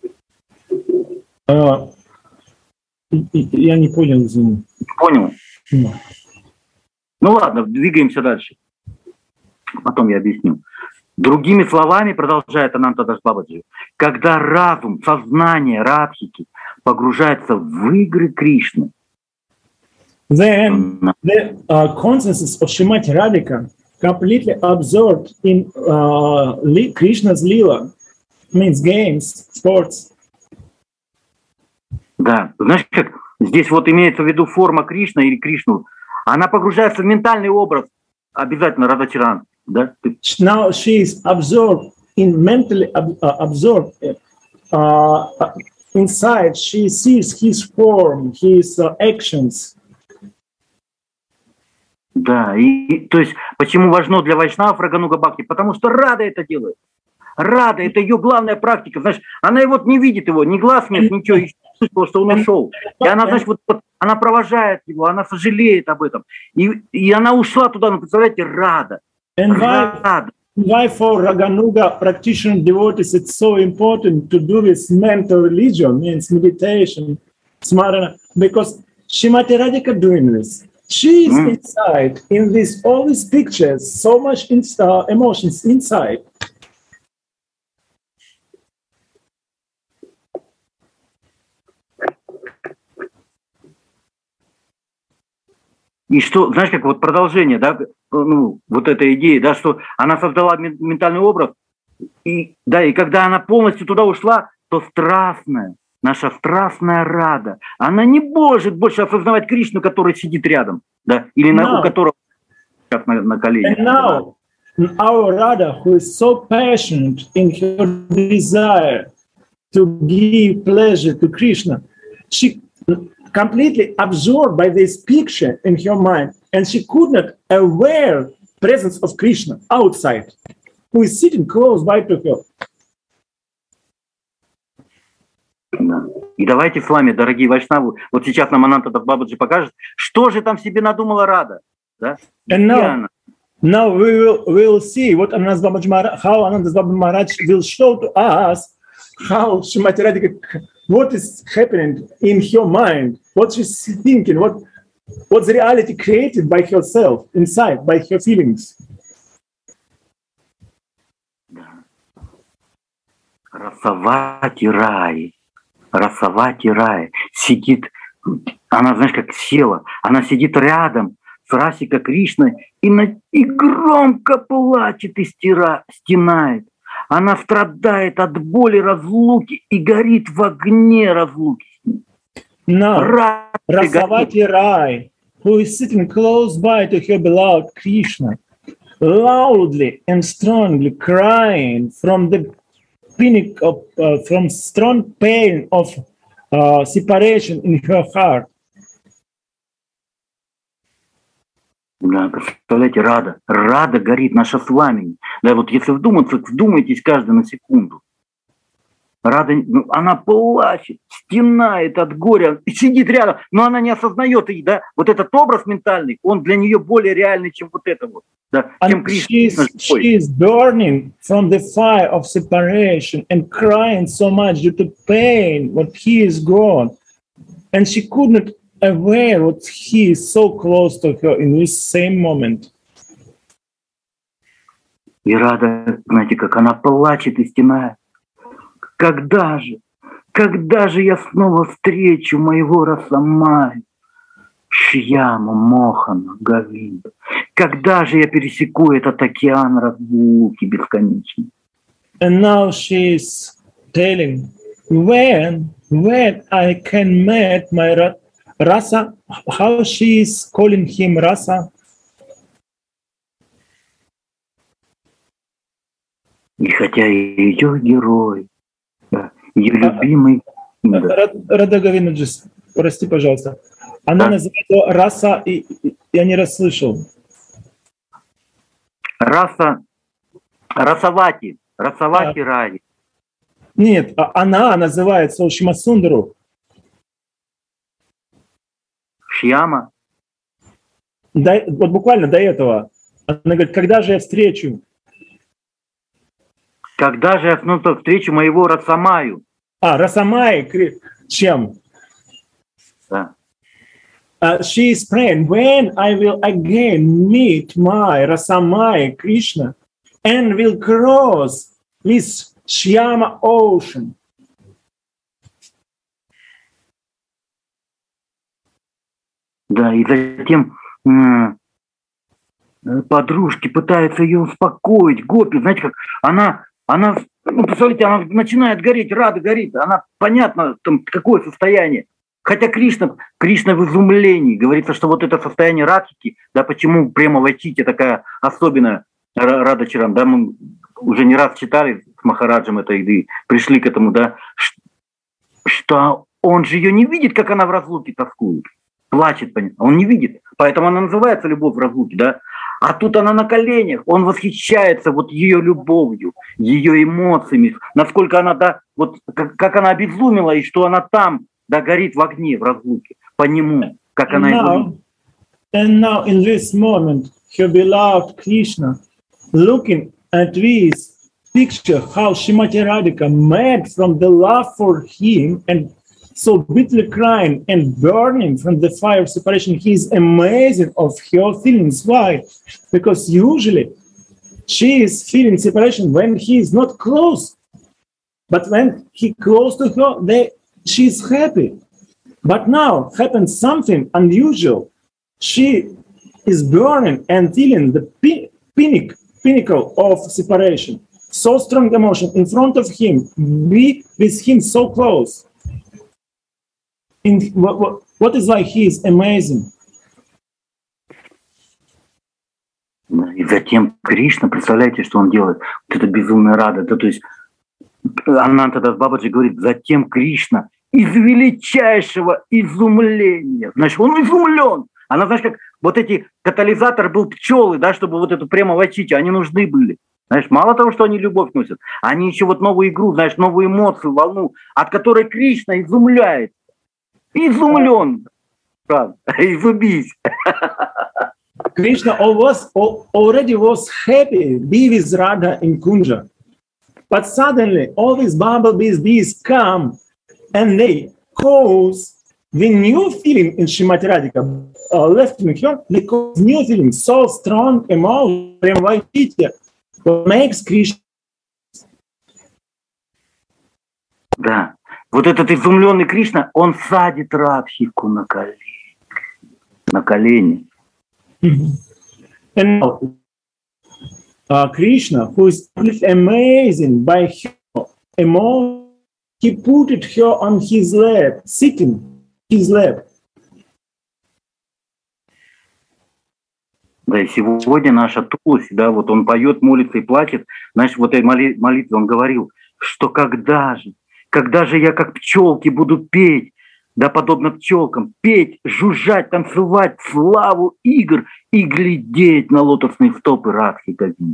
Я не понял, извини. Понял? No. Ну ладно, двигаемся дальше. Потом я объясню. Другими словами, продолжает Ананта Дас Бабаджи, когда разум, сознание Радхики погружается в игры Кришны, then the consciousness of Srimati Radhika completely absorbed in Krishna's lila, means games, sports. Да, знаешь, как здесь вот имеется в виду форма Кришны или Кришну, она погружается в ментальный образ, обязательно Радачаран. Да? Now she is absorbed in mentally absorbed inside. She sees his form, his actions. Да, и то есть почему важно для вайшнавов Рагануга Бхакти? Потому что Рада это делает. Рада, это ее главная практика. Знаешь, она вот не видит его, ни глаз нет, ничего, и чувствовала, что он ушел. И она, знаешь, вот она провожает его, она сожалеет об этом. И она ушла туда, ну, представляете, Рада. And why for Raganuga practitioner devotees it's so important to do this mental religion, means meditation, smarana, because Srimati Radhika doing this. She is inside in this all these pictures, so much emotions inside. И что, знаешь, как вот продолжение, да, ну, вот этой идеи, да, что она создала ментальный образ, и, да, и когда она полностью туда ушла, то наша страстная Рада, она не может больше осознавать Кришну, который сидит рядом, да, или у которого сейчас на коленях. And now, our Radha, who is so passionate in her desire to give pleasure to Krishna, she completely absorbed by this picture in her mind, and she could not aware presence of Krishna outside, who is sitting close by to her. И давайте с вами, дорогие вайшнавы, вот сейчас нам Ананта Дас Бабаджи покажет, что же там себе надумала Рада. Да? And now we will see what how Ananta Das Baba Maharaj will show to us how Srimati Radhika, what is happening in her mind, what she's thinking, what's the reality created by herself, inside, by her feelings. Расавати рай, сидит, она, знаешь, как села, она сидит рядом с Расика Кришной и громко плачет и стенает. Она страдает от боли разлуки и горит в огне разлуки. Now, Rasavati Rai, who is sitting close by to her beloved Krishna, loudly and strongly crying from the pinnacle from strong pain of separation in her heart. Да, представляете, Рада горит, наша с вами. Да, вот если вдумайтесь каждый на секунду. Рада, она плачет, стенает от горя, сидит рядом, но она не осознает, да, вот этот образ ментальный, он для нее более реальный, чем вот это вот, да, чем Кришна. She is burning from the fire of separation and crying so much due to pain, what he is gone, and she could not aware what he is so close to her in this same moment. И Рада, знаете, как она плачет и стенает. Когда же я снова встречу моего Расамаю, Шьяму, Мохана, Говинду? Когда же я пересеку этот океан разлуки бесконечный? And now she's telling, when I can meet my Rasa, how she is calling him Rasa. И хотя ее герой, да, ее любимый... Рада Говинду, прости, пожалуйста. Она называет его Раса, и я не расслышал. Расавати Ради. Нет, она называется Шимасундару. Шьяма. Вот буквально до этого. Она говорит, когда же я встречу? Когда же я встречу моего Расамаю? Расамай, чем? Да. She is praying, when I will again meet my Rasamai Krishna and will cross this Shyama ocean. Да, и затем подружки пытаются ее успокоить. Гопи, знаете, как она, представляете, она начинает гореть, Рада горит. Она, понятно, там, какое состояние. Хотя Кришна в изумлении. Говорится, что вот это состояние радхики, да, почему прямо Вайчити такая особенная Рада Чаран, да, мы уже не раз читали с Махараджем это и пришли к этому, да, что он же ее не видит, как она в разлуке тоскует, плачет, понятно, он не видит, поэтому она называется любовь в разлуке, да, а тут она на коленях, он восхищается вот ее любовью, ее эмоциями, насколько она, да, вот как она обезумела и что она там, да, горит в огне, в разлуке, по нему, как она его... And now in this moment, her beloved Krishna, looking at this picture, how Srimati Radhika mad from the love for him and so bitterly crying and burning from the fire of separation, he is amazing of her feelings. Why? Because usually she is feeling separation when he is not close. But when he close to her, she is happy. But now happens something unusual. She is burning and feeling the pinnacle of separation. So strong emotion in front of him, be with him so close. What is why he is amazing? И затем Кришна, представляете, что он делает? Вот это безумная рада. Да, то есть Ананта Дас Бабаджи говорит, затем Кришна из величайшего изумления. Значит, он изумлен. Она, знаешь, как вот эти катализатор был пчелы, да, чтобы вот эту прямо Вайчити, они нужны были. Знаешь, мало того, что они любовь носят, они еще вот новую игру, знаешь, новую эмоцию, волну, от которой Кришна изумляет. Изумлен. Правда. Изумись. Krishna already was happy be with Radha in Kunja. But suddenly all these bees come and they cause the new feeling in Srimati Radhika left in her, they cause new feeling, so strong emotion what makes Krishna. Да. Вот этот изумленный Кришна, он садит Радхику на колени. На колени. And Krishna, who is amazing by her emotion, he put her on his lap, sitting his lap. Да, и сегодня наша Тулси, да, вот он поет, молится и плачет. Знаешь, в этой молитве он говорил, что когда же я как пчелки буду петь, да, подобно пчелкам, петь, жужжать, танцевать, славу игр и глядеть на лотосные стопы Радхи Говинды.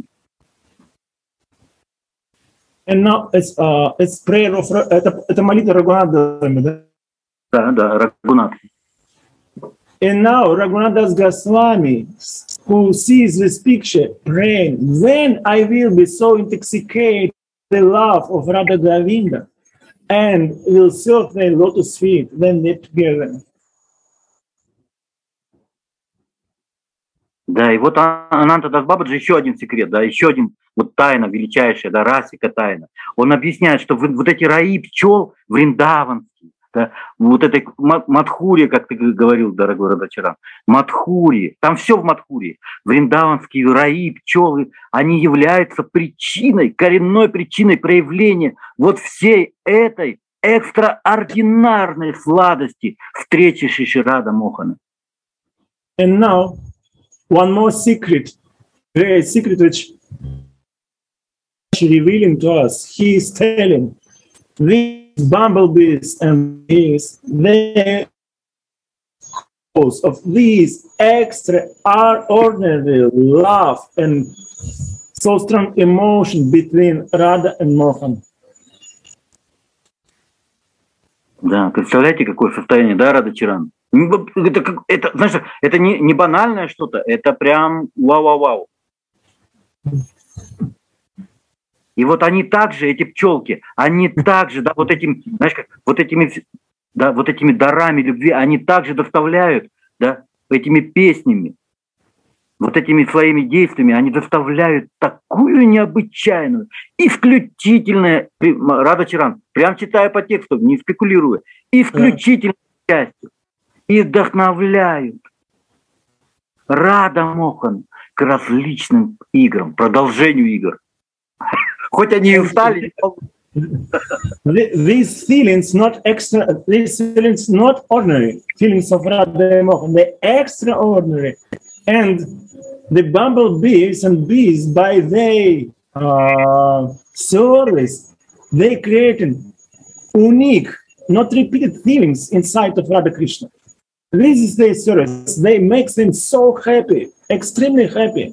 And now it's prayer of это молитва Рагунатха, да? Да, Рагунатха. And now Raghunath Goswami, who sees this picture, praying, when I will be so intoxicated with the love of Radha Govinda, and will serve the lotus feet when they together. Да, и вот Ананта Дас Бабаджи еще один секрет, да, еще один вот тайна величайшая, да, расика тайна. Он объясняет, что вот эти раи пчел вриндаванские, да, вот этой Мадхури, как ты говорил, дорогой Радачаран, Мадхури, там все в Мадхури, вриндаванские раи, пчелы, они являются причиной, коренной причиной проявления вот всей этой экстраординарной сладости встречи Шри Рада Мохана. And now, one more secret, great secret which revealing to us. He is telling these bumblebees and bees, they cause of these extraordinary love and so strong emotion between Radha and Mohan. Да, представляете, какое состояние, да, Радачаран? Это, знаешь, это не банальное что-то, это прям вау-вау-вау. И вот они также, эти пчелки, они также, да, вот этим, знаешь, как, вот этими дарами любви, они также доставляют, да, этими песнями, вот этими своими действиями, они доставляют такую необычайную, исключительную, Радачаран, прям читая по тексту, не спекулируя, исключительную счастье, и вдохновляют Рада Мохан к различным играм, продолжению игр. Хоть они и устали. These feelings not extra. These feelings not ordinary. Feelings of Radha Mohan, they're extraordinary, and the bumblebees and bees, by their service, they created unique, not repeated feelings inside of Radha Krishna. This is their service. They make them so happy, extremely happy.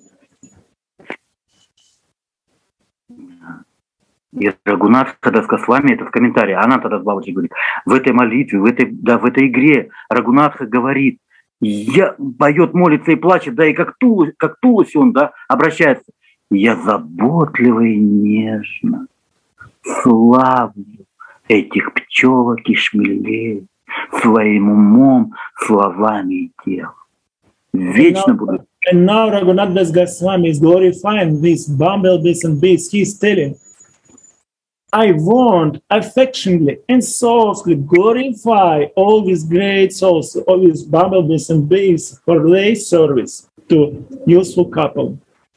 И Рагунат Дас Госвами, это в комментарии, Ананта Дас Бабаджи говорит, в этой молитве, в этой игре Рагунатха говорит, поет, молится и плачет, да, и как Туласи он, да, обращается. Я заботливо и нежно славлю этих пчелок и шмелей своим умом, словами и телом. Вечно буду. And now Raghunath Das Goswami is glorifying these bumblebees and bees. He is telling, I want affectionately and softly glorify all these great souls, all these bumblebees and bees for their service to useful couple.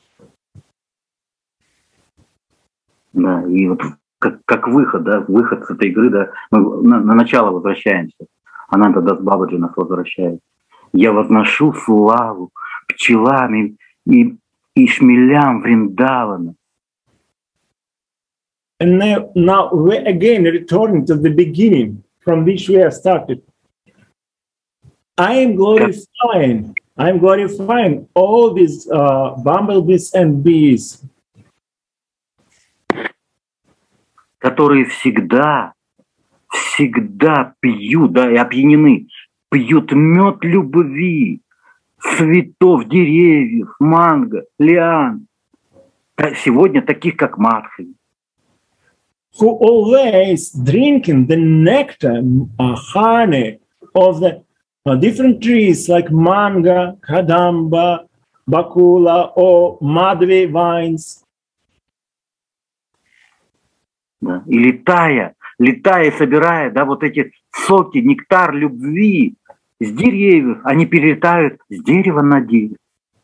Да, и вот как выход, да, выход с этой игры, да, мы на начало возвращаемся. Ананта Дас Бабаджи нас возвращает. Я возношу славу пчелам и шмелям Вриндавана. And now we again returning to the beginning from which we have started. I am glorifying all these bumblebees and bees, которые всегда пьют, да, и опьянены, пьют мед любви, цветов, деревьев, манго, лиан. Сегодня таких, как Мадхави. Who always drinking the nectar, honey of the different trees like manga, kadamba, bakula, or madhvi vines. Да. И летая, собирая, да, вот эти соки, нектар любви с деревьев, они перелетают с дерева на дерево.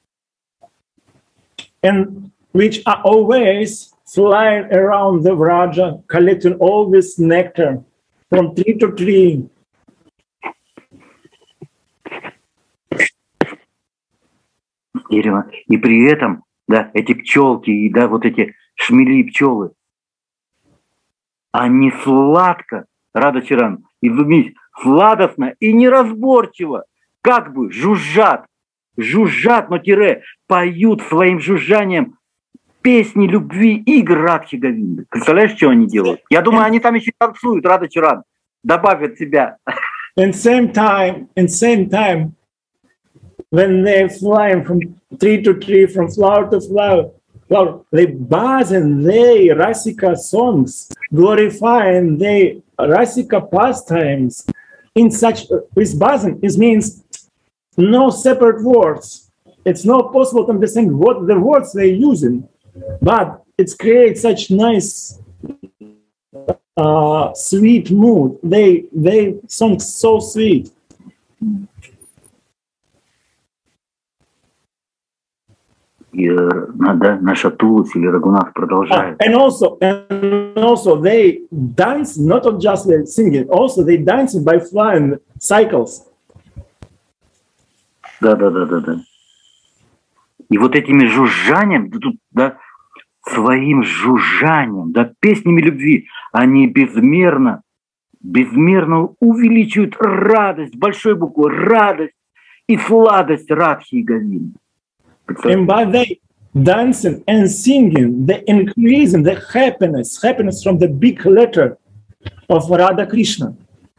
And which are always flying around the Vraja, collecting all this nectar from tree to tree. Дерево. И при этом, да, эти пчелки, и да, вот эти шмели и пчелы, они сладко, Радачаран, изумись, сладостно и неразборчиво, как бы жужжат, но поют своим жужжанием песни любви игр Радхи Говинды. Представляешь, что они делают? Я думаю, они там еще танцуют, Радачаран, добавят себя. In same time, when they're flying from tree to tree, from flower to flower, they buzz in their Rasika songs, glorifying their Rasika pastimes. In such, with buzzing, it means no separate words, it's not possible to understand what the words they're using, but it creates such nice, sweet mood. They song so sweet. И наша Тулус или Рагунат продолжает. And also they dance, not just singing, also they dance by flying cycles. Да. И вот этими жужжанием, да, своим жужжанием, да, песнями любви, они безмерно увеличивают радость, большой буквы, радость и сладость Радхи и Говинды. And by they dancing and singing, they increasing the happiness from the big letter of Radha Krishna.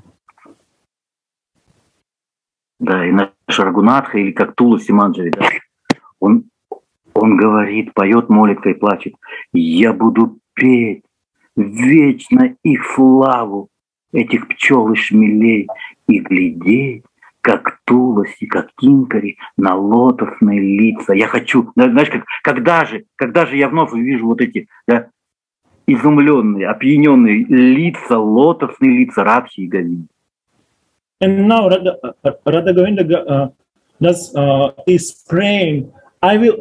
Да, и наш Рагунатха, или как Туласи Манджари, да, он говорит, поет, молитва и плачет: я буду петь вечно их славу, этих пчел и шмелей, и глядеть, как Туласи, как Кинкари, на лотосные лица. Я хочу, знаешь, когда же я вновь увижу вот эти, да, изумленные, опьяненные лица, лотосные лица Радхи и Говинды. And now Radha Govinda is praying, I will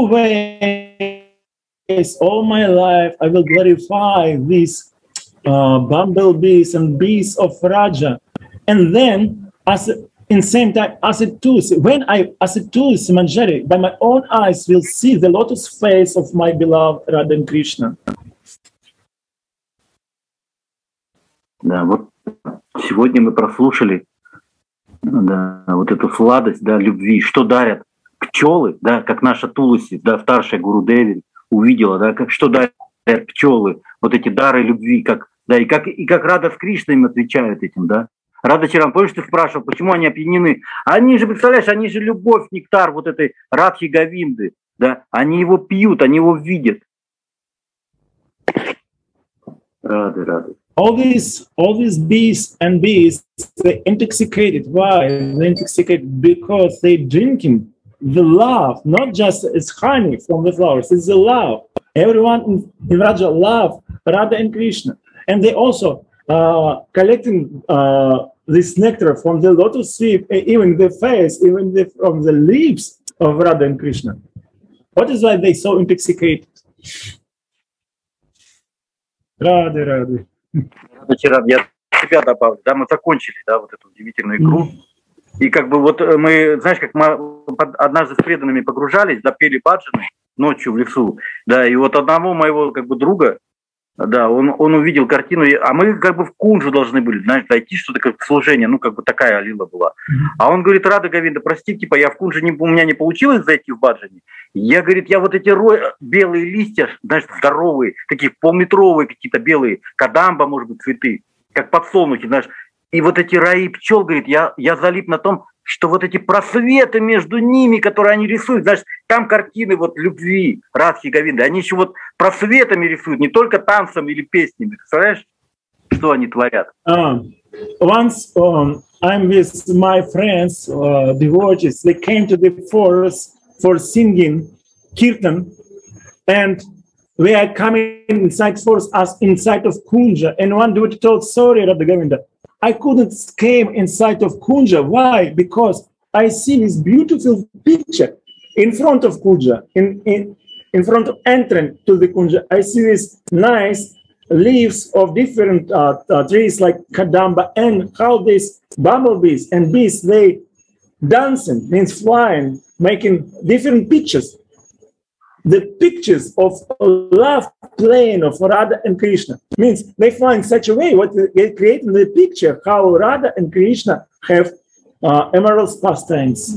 always, all my life, I will glorify these bumblebees and bees of Raja. And then, in same time, as a Tulsi Manjari, by my own eyes will see the lotus face of my beloved Radha and Krishna. Да, вот сегодня мы прослушали, да, вот эту сладость, да, любви, что дарят пчелы, да, как наша Туласи, да, старшая Гурудеви увидела, да, что дарят пчелы, вот эти дары любви, как, да, и как Рада с Кришной им отвечают этим, да. Рада Чаран, помнишь, ты спрашивал, почему они опьянены? Они же, представляешь, они же любовь, нектар вот этой Радхи Говинды, да, они его пьют, они его видят. Рады. All these bees and bees, they're intoxicated. Why? They're intoxicated because they're drinking the love, not just it's honey from the flowers, it's the love. Everyone in Raja love Radha and Krishna. And they also collecting this nectar from the lotus leaf, even the face, from the lips of Radha and Krishna. What is why they so intoxicated? Рады. Вчера я себя добавлю, да, мы закончили, да, вот эту удивительную игру. И как бы вот мы, знаешь, как мы однажды с преданными погружались, да, пели баджаны ночью в лесу, да, и вот одного моего как бы друга, да, он увидел картину, а мы как бы в кунжу должны были, знаешь, дойти, что-то как служение, ну как бы такая алила была. А он говорит: Рада Говинда, прости, типа я в кунже у меня не получилось зайти в баджане. Я, говорит, я вот эти белые листья, знаешь, здоровые, такие полметровые какие-то белые, кадамба, может быть, цветы, как подсолнухи, знаешь. И вот эти раи пчел, говорит, я залип на том, что вот эти просветы между ними, которые они рисуют, знаешь, там картины вот любви Радхи и Говинды, они еще вот просветами рисуют, не только танцем или песнями. Представляешь, что они творят? Once I'm with my friends, devotees, they came to the forest for singing kirtan, and we are coming inside forest as inside of Kunja, and one devotee told, sorry, Radha Govinda, I couldn't came inside of Kunja. Why? Because I see this beautiful picture in front of Kunja, in front of entrance to the Kunja. I see this nice leaves of different trees like kadamba, and how these bumblebees and bees, they dancing, means flying, making different pictures. The pictures of love playing of Radha and Krishna means they find such a way what they create in the picture how Radha and Krishna have emerald pastimes.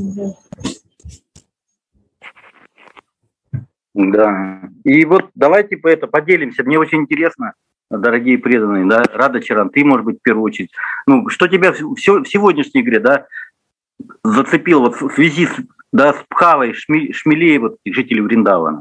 Да. И вот давайте поделимся. Мне очень интересно, дорогие преданные, да, Рада Чаран, ты, может быть, в первую очередь. Ну, что тебя в сегодняшней игре, да, зацепило вот в связи с Пхавой, Шмелей, вот, жителей Вриндавана?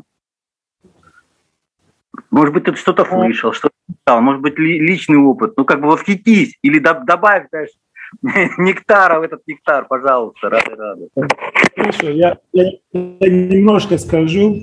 Может быть, ты что-то слышал, что-то читал, может быть, личный опыт. Ну, как бы восхитись или добавь, знаешь, Нектара, этот нектар, пожалуйста, рады. Хорошо, я немножко скажу.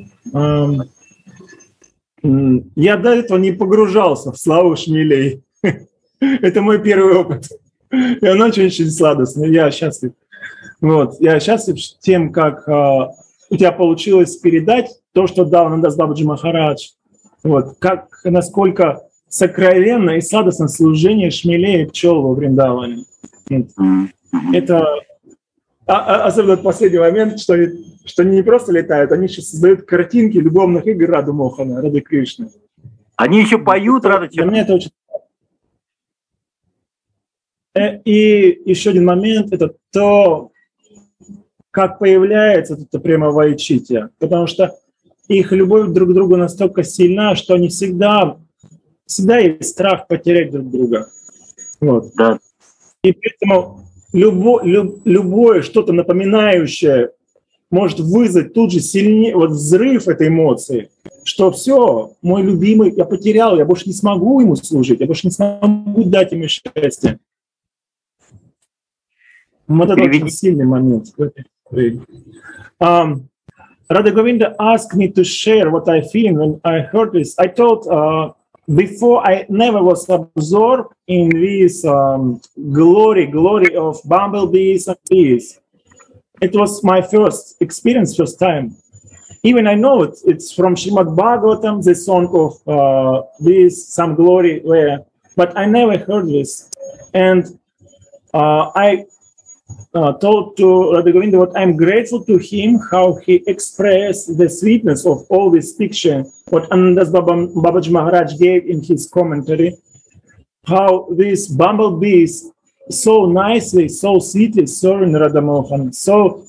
Я до этого не погружался в славу шмелей. Это мой первый опыт. И он очень сладостный. Я счастлив. Вот. Я счастлив тем, как у тебя получилось передать то, что дал Нандас Бабаджи Махарадж. Вот. Насколько сокровенно и сладостно служение шмелей и пчел во Вриндаване. Это особенно в последний момент, что они не просто летают, они еще создают картинки любовных игр Рады Мохана, Рады Кришны. Они еще поют Рады Кришны. Для меня это очень... И еще один момент, это то, как появляется это прямо вайчитья. Потому что их любовь друг к другу настолько сильна, что они всегда есть страх потерять друг друга. Вот. Да. И поэтому любое что-то напоминающее может вызвать тут же сильнее взрыв этой эмоции, что все, мой любимый, я потерял, я больше не смогу ему служить, я больше не смогу дать ему счастье. Вот это очень сильный момент. Radha Govinda asked me to share what I feel when I heard this. I thought before I never was absorbed in this glory of bumblebees and bees. It was my first experience, first time. Even I know it's from Srimad Bhagavatam, the song of this, some glory where, but I never heard this. And I told to Radha Govinda what I'm grateful to him, how he expressed the sweetness of all this picture, what Anandas Babaji Maharaj gave in his commentary, how these bumblebees so nicely, so sweetly serving Radha Mohan. So,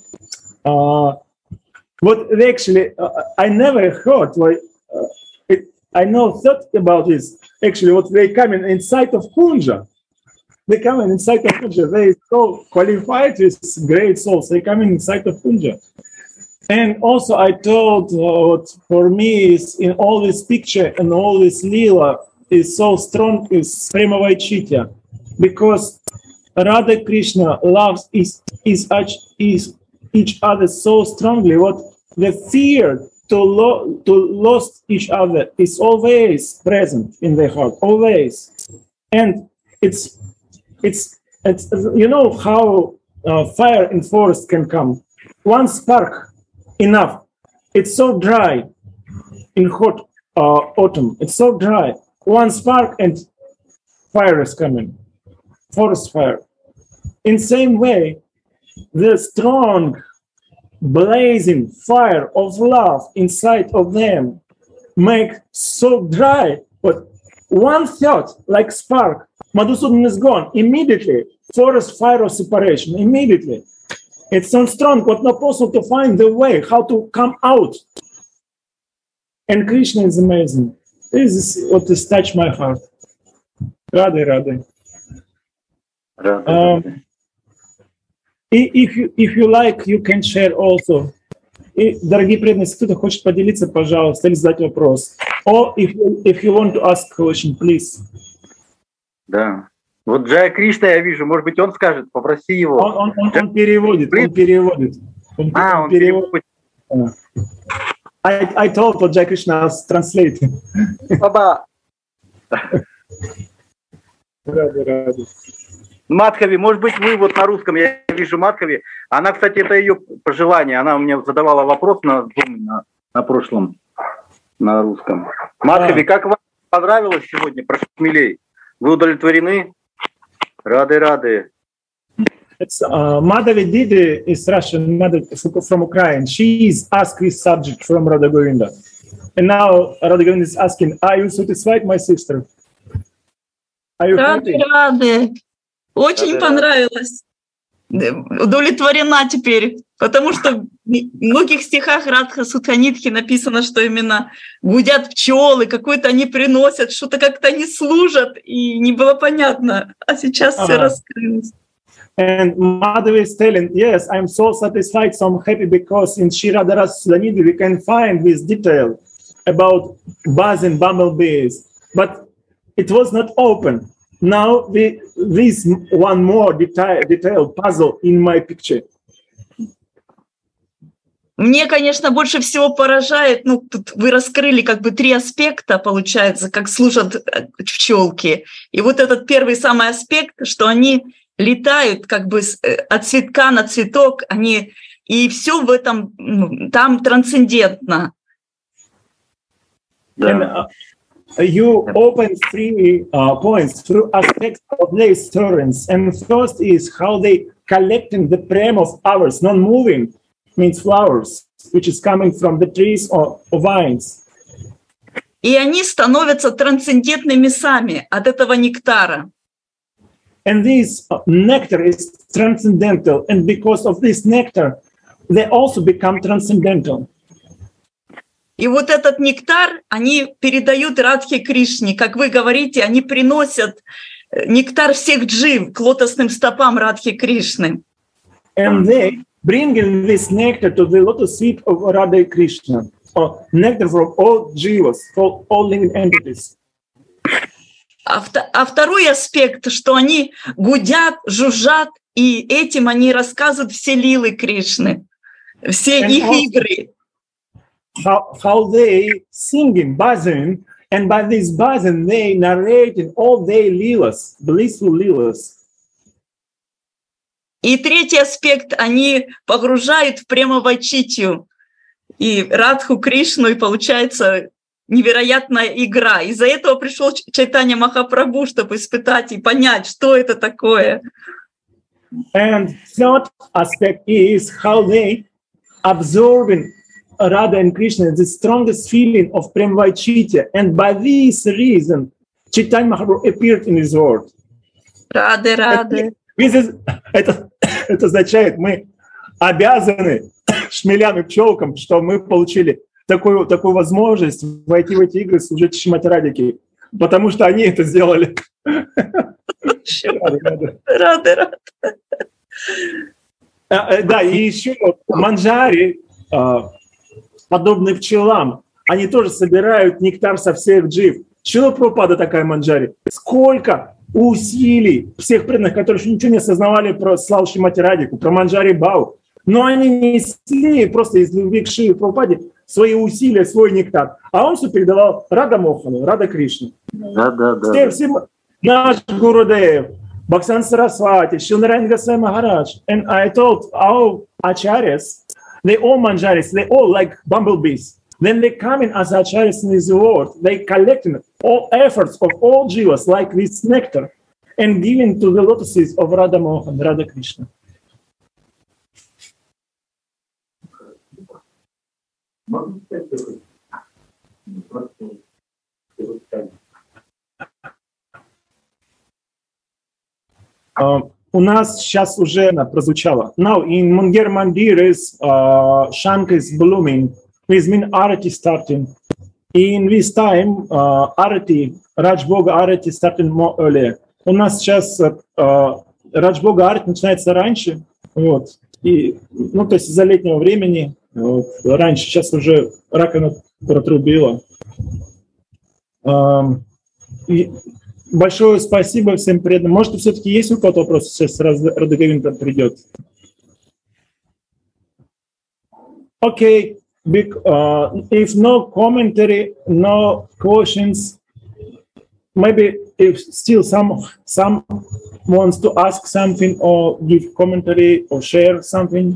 what actually, I never heard, I know thought about this, actually what they come inside of Kunja. They come inside of Kunja. They so qualified with great souls. They come inside of Kunja. And also I told what for me is in all this picture and all this lila is so strong is Prema Vaichitya. Because Radha Krishna loves each other so strongly. What the fear to lose each other is always present in their heart, always. And it's you know how fire in forest can come. One spark enough. It's so dry in hot autumn. It's so dry. One spark and fire is coming. Forest fire. In same way, the strong, blazing fire of love inside of them make so dry, but one thought, like spark, Madhusudan is gone. Immediately, forest fire of separation, immediately. It's so strong, but not possible to find the way, how to come out. And Krishna is amazing. This is what has touched my heart. Radhe, Radhe. If you like, you can share also. И, дорогие преданные, если кто-то хочет поделиться, пожалуйста, или задать вопрос. Or if you want to ask a question, please. Да. Вот Джая Кришна я вижу, может быть, он скажет, попроси его. Он переводит, он переводит. Он переводит. I told what Jai Krishna is translating. Баба. Ради. Мадхави, может быть, вы вот на русском, я вижу Мадхави. Она, кстати, это ее пожелание. Она мне задавала вопрос на прошлом, на русском. Мадхави, как вам понравилось сегодня про шмелей? Вы удовлетворены? Рады. Madhavi Didi is Russian, from Ukraine. She is asked this subject from Radha Govinda. And now Radha Govinda is asking, are you satisfied, my sister? Are you happy? Рады. Очень понравилось. Удовлетворена теперь, потому что в многих стихах Радха Сутханитхи написано, что именно гудят пчелы, какой-то они приносят, что-то как-то они служат, и не было понятно. А сейчас все раскрылось. And Madhavi is telling, yes, I'm so satisfied, so I'm happy because in Shri Radha Sudhanidhi we can find this detail about buzzing bumblebees, but it was not open. now this one more detail puzzle in my picture. Мне, конечно, больше всего поражает, ну, тут вы раскрыли как бы 3 аспекта, получается, как служат пчелки. И вот этот первый самый аспект, что они летают как бы от цветка на цветок, они, и все в этом, там трансцендентно. And you open 3 points, 3 aspects of their stories. And first is how they collecting the prem of ours, non-moving, means flowers, which is coming from the trees or vines. И они становятся трансцендентными сами от этого нектара. And this nectar is transcendental, and because of this nectar, they also become transcendental. И вот этот нектар они передают Радхе Кришне. Как вы говорите, они приносят нектар всех джив к лотосным стопам Радхи Кришны. And they bring in this nectar to the lotus feet of Radha Krishna, or nectar from all jivas, for all living entities. А второй аспект, что они гудят, жужжат, и этим они рассказывают все лилы Кришны, все их игры. How they singing, buzzing, and by this buzzing they narrating all their lilas, blissful lilas. И третий аспект, они погружают в прямовачитью и Радху Кришну, и получается невероятная игра. Из-за этого пришел Чайтанья Махапрабху, чтобы испытать и понять, что это такое. And third aspect is how they absorbing Radha and Krishna, the strongest feeling of Premvaichitya. And by this reason, Chaitanya Mahaprabhu appeared in his world. Рады. Это означает, мы обязаны шмелям и пчелкам, что мы получили такую возможность войти в эти игры, служить Шримати Радхике, потому что они это сделали. Рады. Да, и еще манджари, подобные пчелам, они тоже собирают нектар со всех джив. Шрила Прабхупада такая манджари. Сколько усилий всех преданных, которые еще ничего не осознавали про славу Шримати Радхику, про манджари Бау, но они несли просто из любви к Шриле Прабхупаде свои усилия, свой нектар. А он все передавал Рада Мохану, Рада Кришне. Да. Всем наш Гурудев, Бхактисиданта Сарасвати, Шрила Нараяна Госвами Махарадж. And I told our acharyas, they all manjaris, they all like bumblebees. Then they come in as acharyas in this world. They collecting all efforts of all jivas like this nectar and giving to the lotuses of Radha Mohan, Radha Krishna. У нас сейчас уже прозвучало. Now in Munger Mandir is Shankh is blooming. This means Arati starting. In this time Arati, Raj Bhoga Arati starting more earlier. У нас сейчас Радж Бога Арати начинается раньше, вот. И, ну, то есть из-за летнего времени вот, раньше, сейчас уже раковина протрубила. И большое спасибо всем преданным. Может, все-таки есть у кого-то вопрос? Сейчас Рада Говинда придет. Окей. If no commentary, no questions, maybe if still some wants to ask something or give commentary or share something.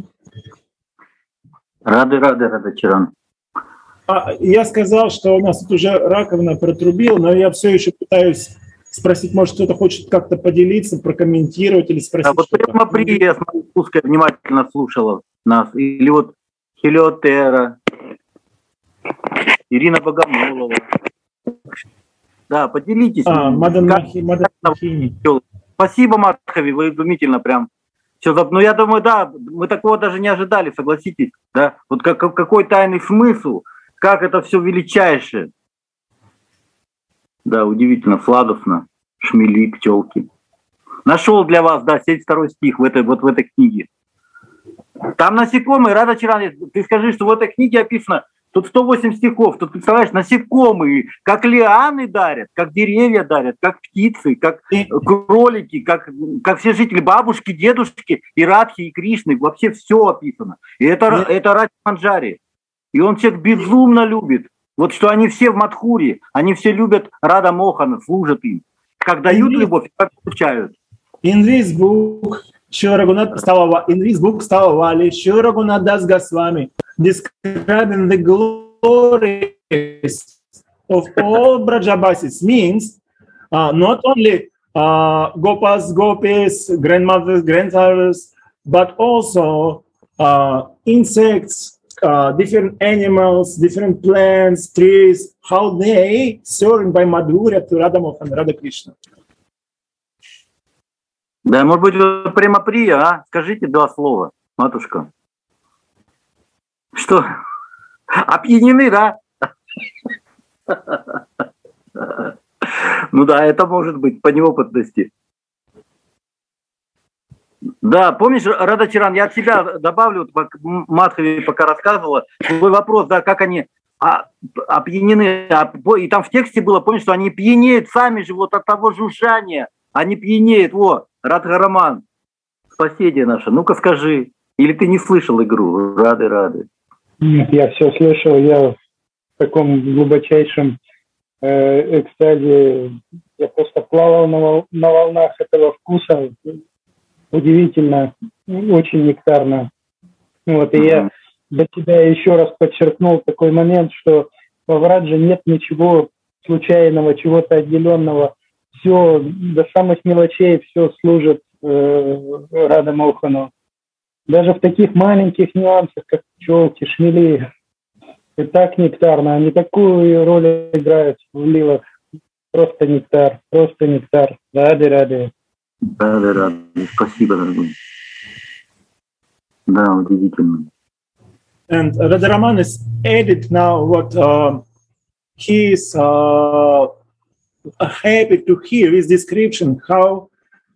Рады, Чаран. Я сказал, что у нас тут уже раковина протрубила, но я все еще пытаюсь спросить, может, кто-то хочет как-то поделиться, прокомментировать или спросить. Вот прямо я смотрю, пускай внимательно слушала нас. Или вот Хелиотера, Ирина Богомолова. Да, поделитесь. Мадан Махини. Спасибо, Мадхави, вы изумительно прям. Все, ну я думаю, да, мы такого даже не ожидали, согласитесь, да? Вот какой тайный смысл, как это все величайшее. Да, удивительно, сладостно, шмели, пчелки. Нашел для вас, да, 72 стих в этой книге. Там насекомые, Рада Чаран, ты скажи, что в этой книге описано Тут 108 стихов, тут, представляешь, насекомые, как лианы дарят, как деревья дарят, как птицы, как кролики, как все жители, бабушки, дедушки, и Радхи, и Кришны, вообще все описано. И это Радха Манджари. И он всех безумно любит. Вот что они все в Мадхуре, они все любят Рада Мохана, служат им. Как дают любовь, как получают. In this book, Srila Stavavali, Srila Raghunath Das Goswami, describing the glories of all Brajabasis, means not only Gopas, Gopis, grandmothers, grandfathers, but also insects, different animals, different plants, trees, how they served by Madhurya to Radha Mohan, Radha Krishna. Да, может быть, прямо Прия, а? Скажите 2 слова, матушка. Что? Опьянены, да? Ну да, это может быть по неопытности. Да, помнишь, Радачаран, я от себя добавлю, Мадхави пока рассказывала, твой вопрос, да, как они опьянены. И там в тексте было, помнишь, что они пьянеют сами же вот от того жужжания. Они пьянеют, Радхараман, соседи наши, ну-ка скажи. Или ты не слышал игру? Рады. Нет, я все слышал, я в таком глубочайшем экстазе, я просто плавал на волнах этого вкуса, удивительно, очень нектарно. Вот, и я для тебя еще раз подчеркнул такой момент, что во Врадже нет ничего случайного, чего-то отделенного. Все до самых мелочей, все служит Рада Мохану. Даже в таких маленьких нюансах, как пчелки, шмели, и так нектарно. Они такую роль играют в лилах. Просто нектар, просто нектар. Рады. Рады. Спасибо, дорогой. Да, удивительно. And Radharaman is added now what he is happy to hear his description how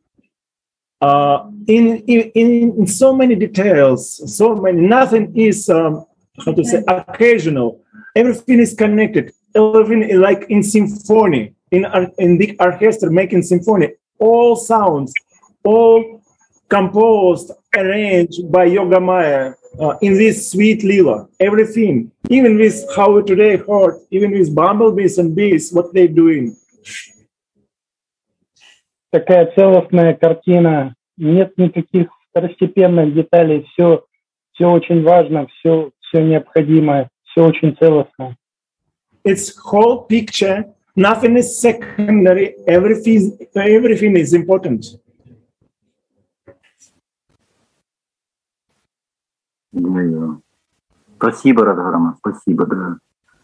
in so many details, nothing is occasional. Everything is connected. Everything is like in symphony, in the orchestra making symphony. All sounds, all composed, arranged by Yogamaya in this sweet lila. Everything, even with how we today heard, even with bumblebees and bees, what they're doing. Такая целостная картина, нет никаких второстепенных деталей, все очень важно, все необходимое, все очень целостно. It's whole picture, nothing is secondary, everything is important. Спасибо, Радхарама, спасибо, да.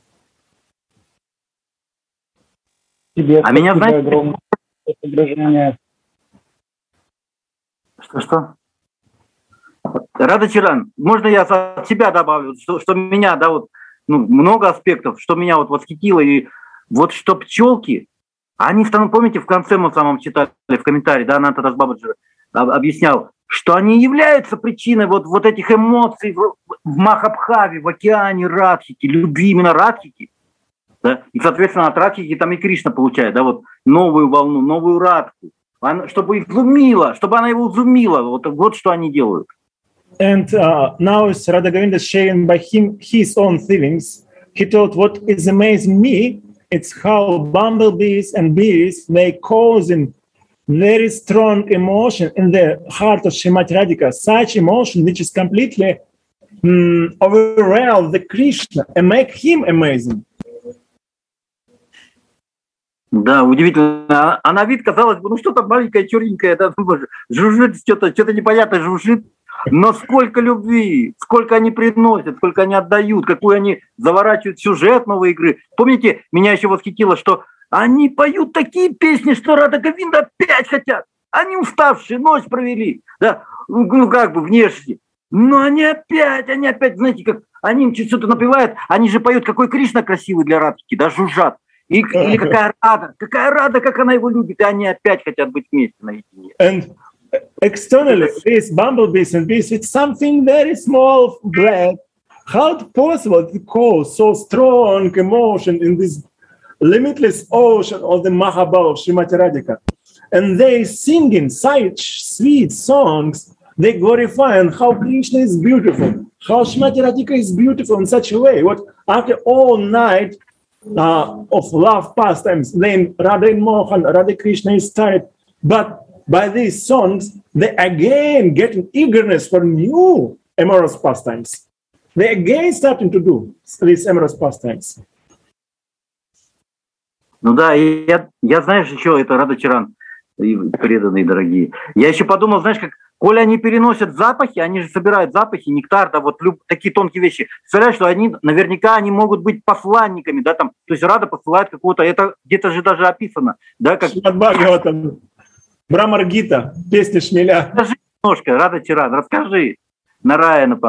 Тебе меня, знаете, огромное соображение. Что? Радачаран, можно я от себя добавлю, что меня, да, вот, много аспектов, что меня вот восхитило, и вот что пчелки, они, помните, в конце мы самом читали в комментарии, да, Ананта Дас Бабаджи объяснял, что они являются причиной вот этих эмоций в Махабхаве, в океане Радхики, любви именно Радхики, да, и, соответственно, от Радхики там и Кришна получает, да, вот новую волну, новую Радху, чтобы она его изумила, вот что они делают. And now Radha Govinda is sharing by him his own feelings. He told, what is amazing me, it's how bumblebees and bees, they causing very strong emotion in the heart of Srimati Radhika, such emotion which is completely overwhelm the Krishna and make him amazing. Да, удивительно. А на вид, казалось бы, что-то маленькое, черненькое, да, жужжит, что-то непонятное жужжит. Но сколько любви, сколько они приносят, сколько они отдают, какую они заворачивают сюжет новой игры. Помните, меня еще восхитило, что они поют такие песни, что Рада Говинда опять хотят. Они уставшие, ночь провели, да, внешне. Но они опять, знаете, как они им что-то напевают, они же поют, какой Кришна красивый для Радхики, да, жужжат. Или какая Рада, как она его любит, и они опять хотят быть вместе наедине. And externally, these bumblebees and bees, it's something very small, black, how it's possible to cause so strong emotion in this limitless ocean of the Mahabharata of Srimati Radhika? And they singing such sweet songs, they glorify how Krishna is beautiful, how Srimati Radhika is beautiful in such a way. What after all night of love pastimes, then Radha and Mohan, Radha Krishna is tired. But by these songs, they again get an eagerness for new amorous pastimes. They again starting to do these amorous pastimes. Ну да, я знаешь, еще это Рада Чаран, преданные дорогие. Я еще подумал, знаешь, как, коли они переносят запахи, они же собирают запахи, нектар, да, вот такие тонкие вещи. Представляешь, что они, наверняка они могут быть посланниками, да, там, то есть Рада посылает какого-то, это где-то же даже описано, да, как... Брамар-гита, песня Шмеля. Расскажи немножко, Рада Чаран, расскажи. Нараяна.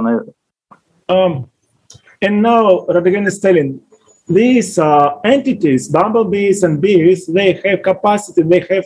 And now Radhagan is telling, these entities, bumblebees and bees, they have capacity, they have,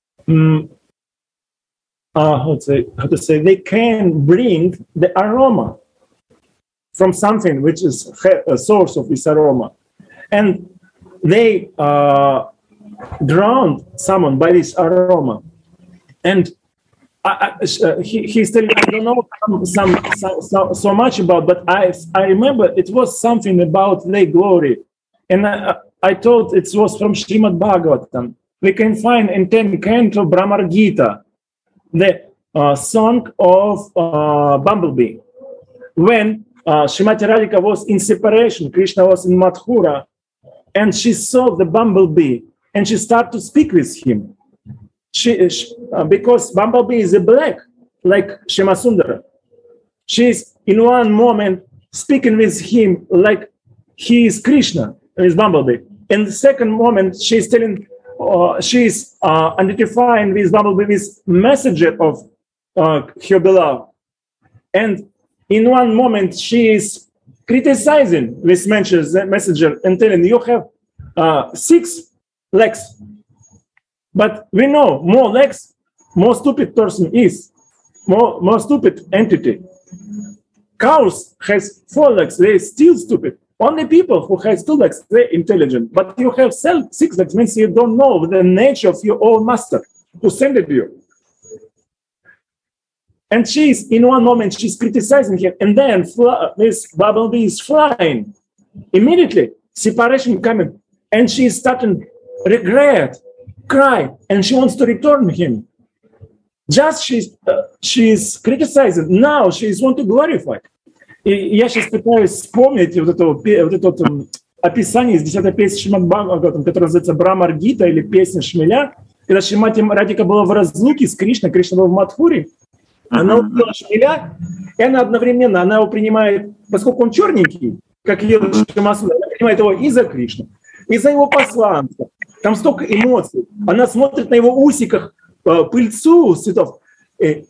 how to say, they can bring the aroma from something which is a source of this aroma. And they drowned someone by this aroma. And he's telling, I don't know so much about, but I remember it was something about their glory. And I thought it was from Srimad Bhagavatam. We can find in 10th canto Brahmar Gita, the song of Bumblebee. When Srimati Radhika was in separation, Krishna was in Mathura, and she saw the bumblebee, and she started to speak with him. Because bumblebee is a black, like Shyamasundara. She's in one moment speaking with him like he is Krishna, with bumblebee. In the second moment, she's telling, she's identifying with bumblebee with messenger of her beloved. And in one moment, she is criticizing this messenger and telling, you have 6 legs. But we know more legs, more stupid person is, more stupid entity. Cows has 4 legs, they're still stupid. Only people who have 2 legs, they're intelligent. But you have 6 legs, means you don't know the nature of your own master who sent you. And she's, in one moment, she's criticizing him, and then this bumblebee is flying. Immediately, separation coming, and she's starting regret, cry, and she wants to return him. Just she's criticizing, now she's want to glorify. И я сейчас пытаюсь вспомнить вот это описание из 10-й песни Шримад Бхагаватам, которая называется Брамар-гита или песня Шмеля, когда Шримати Радхика была в разлуке с Кришной, Кришна был в Мадхуре, она увидела Шмеля, и она одновременно, она его принимает, поскольку он черненький, как ее Шримасура, она принимает его и за Кришну, и за его посланца. Там столько эмоций. Она смотрит на его усиках пыльцу цветов. И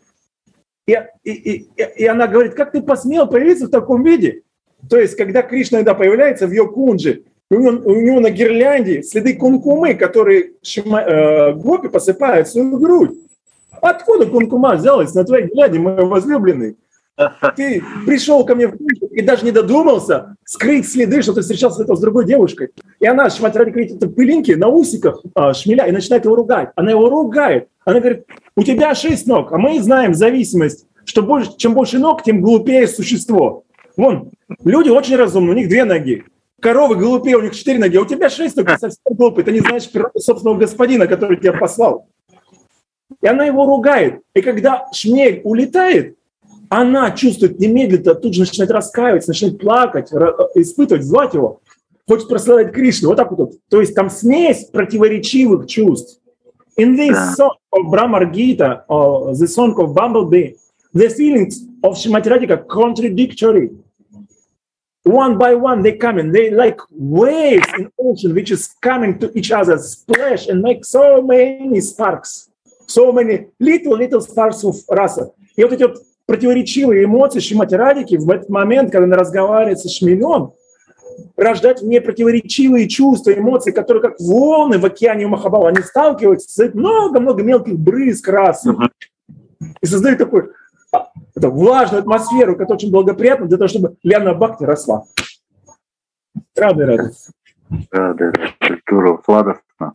она говорит, как ты посмел появиться в таком виде? То есть, когда Кришна иногда появляется в ее кунджи, у него на гирлянде следы кункумы, которые гопи посыпают в свою грудь. Откуда кункума взялась на твоей гирлянде, мой возлюбленный? Ты пришел ко мне в кунджи и даже не додумался скрыть следы, что ты встречался с другой девушкой. И она, Шримати Радхика, видит это пылинки на усиках Шмеля и начинает его ругать. Она его ругает. Она говорит, у тебя 6 ног, а мы знаем зависимость, что чем больше ног, тем глупее существо. Вон, люди очень разумны, у них 2 ноги. Коровы глупее, у них 4 ноги, а у тебя 6 ног, ты совсем глупый. Ты не знаешь природу собственного господина, который тебя послал. И она его ругает. И когда Шмель улетает, она чувствует немедленно, тут же начинает раскаиваться, начинает плакать, испытывать, звать его, хочет прославить Кришну. Вот так вот. То есть там смесь противоречивых чувств. In this song of Brahmar Gita, or the song of Bumblebee, the feelings of Srimati Radhika contradictory. One by one they come in. They like waves in ocean which is coming to each other, splash and make so many sparks. So many little sparks of rasa. И вот эти вот противоречивые эмоции Шримати Радхики в этот момент, когда она разговаривает со Шмелем, рождать в ней противоречивые чувства, эмоции, которые как волны в океане Махабхава, они сталкиваются, создают много-много мелких брызг расы и создают такой эту влажную атмосферу, которая очень благоприятна для того, чтобы Лиана Бхакти росла. Рады. Да, здорово, сладостно.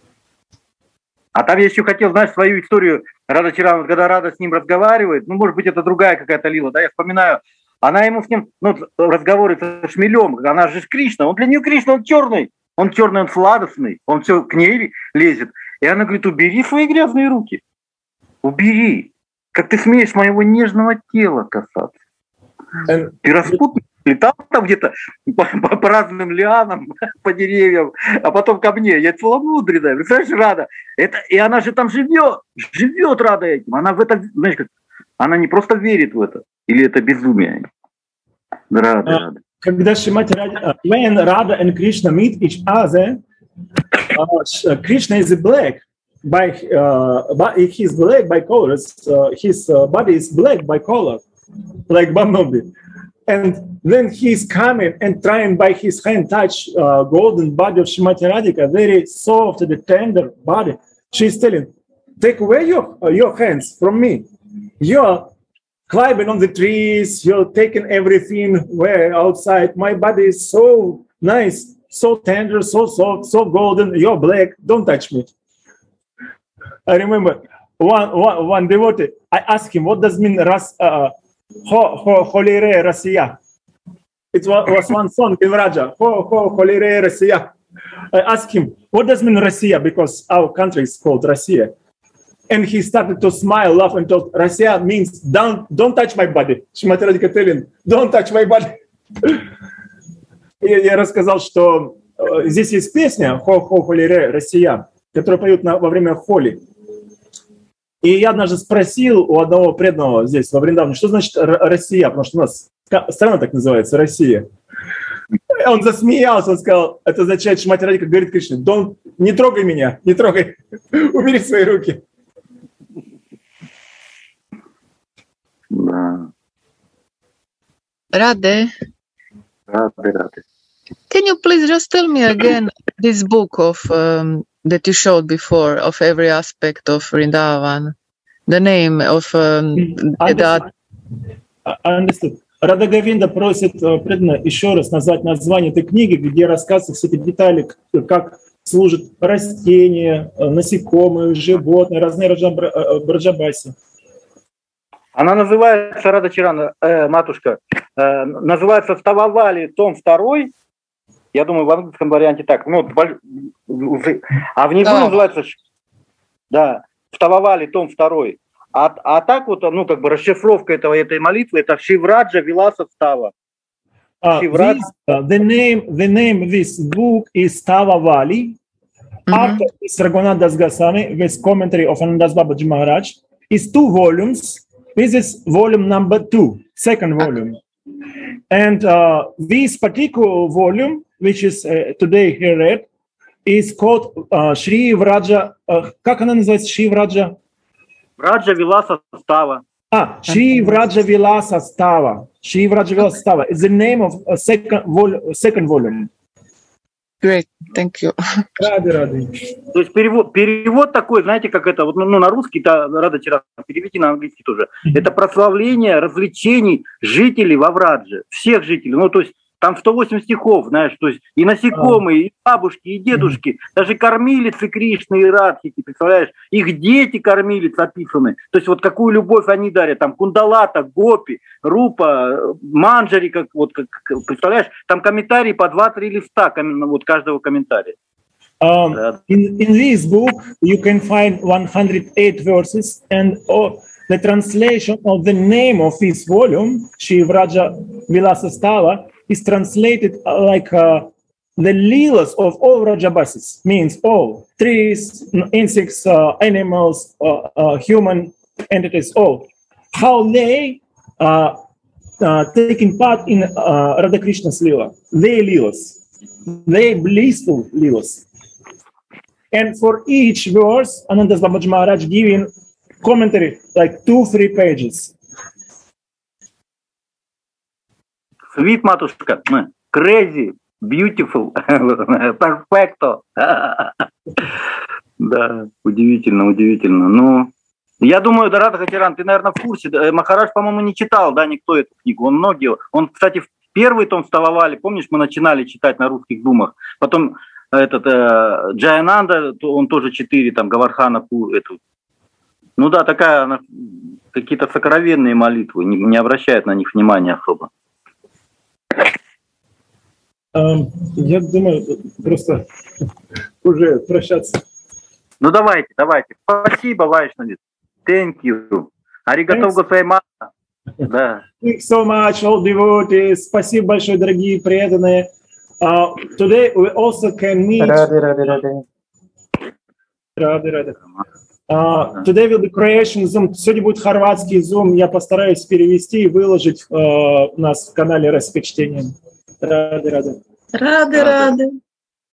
А там я еще хотел, знаешь, свою историю Рада Чарана, когда Рада с ним разговаривает, ну, может быть, это другая какая-то лила, да, я вспоминаю, она ему с ним, ну, разговаривает со Шмелем, она же Кришна, он для нее Кришна, он черный, он сладостный, он все к ней лезет. И она говорит, убери свои грязные руки, убери, как ты смеешь моего нежного тела касаться. Ты распутный, летал там где-то по разным лианам, по деревьям, а потом ко мне. Я целомудренная, представляешь, Рада. И она же там живет Рада этим. Она в это, знаешь, как, она не просто верит в это. Или это безумие. Рада. Когда Шримати Радха, when Radha and Krishna meet each other, Krishna is black. He's black by colors. His body is black by color, like bumblebee. And then he's coming and trying by his hand touch golden body of Shrimati Radhika, very soft and tender body. She's telling, take away your hands from me. You're climbing on the trees, you're taking everything where outside. My body is so nice, so tender, so soft, so golden. You're black, don't touch me. I remember one devotee, I asked him, what does it mean Holire Rasiya? It was one song in Raja, Holire Rasiya. I asked him, what does it mean Rasiya? Because our country is called Rasiya. And he started to smile, laugh, and told, Rasiya means don't touch my body. Shrimati Radhika telling, don't touch my body. Я рассказал, что здесь есть песня Холире Рasiya, которую поют во время холи. И я однажды спросил у одного преданного здесь, во Вриндаване, что значит Россия, потому что у нас страна так называется, Россия. Он засмеялся, он сказал, это означает, Шримати Радхика говорит Кришне, не трогай меня, не трогай, убери свои руки. Да. Radhe. Radhe. Can you please just tell me again this book of that you showed before of every aspect of Vrindavan, the name of that. Understood. Рада Говинда просит преданно еще раз назвать название этой книги, где рассказываются все эти детали, как служат растения, насекомые, животные, разные браджабаси. Она называется, Рада Чарана, матушка, называется «Стававали», том 2. Я думаю, в английском варианте так. Ну, а внизу называется, да, «Стававали», том 2. А так вот, ну, как бы расшифровка этой молитвы, это Шивраджа Виласа Става. The name of this book is Stavavali. After this Raghunath Das Goswami, with commentary of Anandas Babaji Maharaj, is 2 volumes. This is volume number 2, second volume. And this particular volume, which is today here read, is called Shri Vraja. Как она называется? Shri Vraja? Vraja Vilasa Stava. Shri Vraja Vilasa Stava. Shri Vraja Vilasa Stava is the name of a second volume. Great, thank you. Рады. То есть перевод такой, знаете, как это, вот, ну, на русский-то, Рада Чарана, переведите на английский тоже. Это прославление развлечений жителей во Врадже, всех жителей. Ну, то есть там 108 стихов, знаешь, то есть и насекомые, и бабушки, и дедушки, даже кормилицы Кришны и Радхики, представляешь, их дети-кормилицы описаны. То есть вот какую любовь они дарят, там Кундалата, Гопи, Рупа, Манджари, как представляешь, там комментарии по 2-3 листа вот каждого комментария. In this book you can find 108 verses and the translation of the name of this volume, Shri Vraja Vilasa Stava, is translated like the leelas of all Rajabasis, means all trees, insects, animals, human entities, all. How they taking part in Radha Krishna's leela, their leelas, their blissful leelas. And for each verse, Anandas Babaji Maharaj giving commentary like 2-3 pages. Sweet, матушка, crazy, beautiful, perfecto. Да, удивительно. Ну, Я думаю, Дарат Хатиран, ты, наверное, в курсе. Махарадж, по-моему, не читал, да, никто эту книгу. Он, кстати, первый том вставали, помнишь, мы начинали читать на русских думах. Потом Джаянанда, он тоже 4, там, Гавархана, эту. Ну да, такая, какие-то сокровенные молитвы, не обращает на них внимания особо. Я думаю, просто уже прощаться. Ну давайте. Спасибо, Вайшнави. Thank you. Аригато госаймаса. Да. Thanks so much, all devotees. Спасибо большое, дорогие преданные. Today we also can meet. Ради. Today will be creation Zoom. Сегодня будет хорватский Zoom. Я постараюсь перевести и выложить у нас в канале Распечтения. Рады. Рады.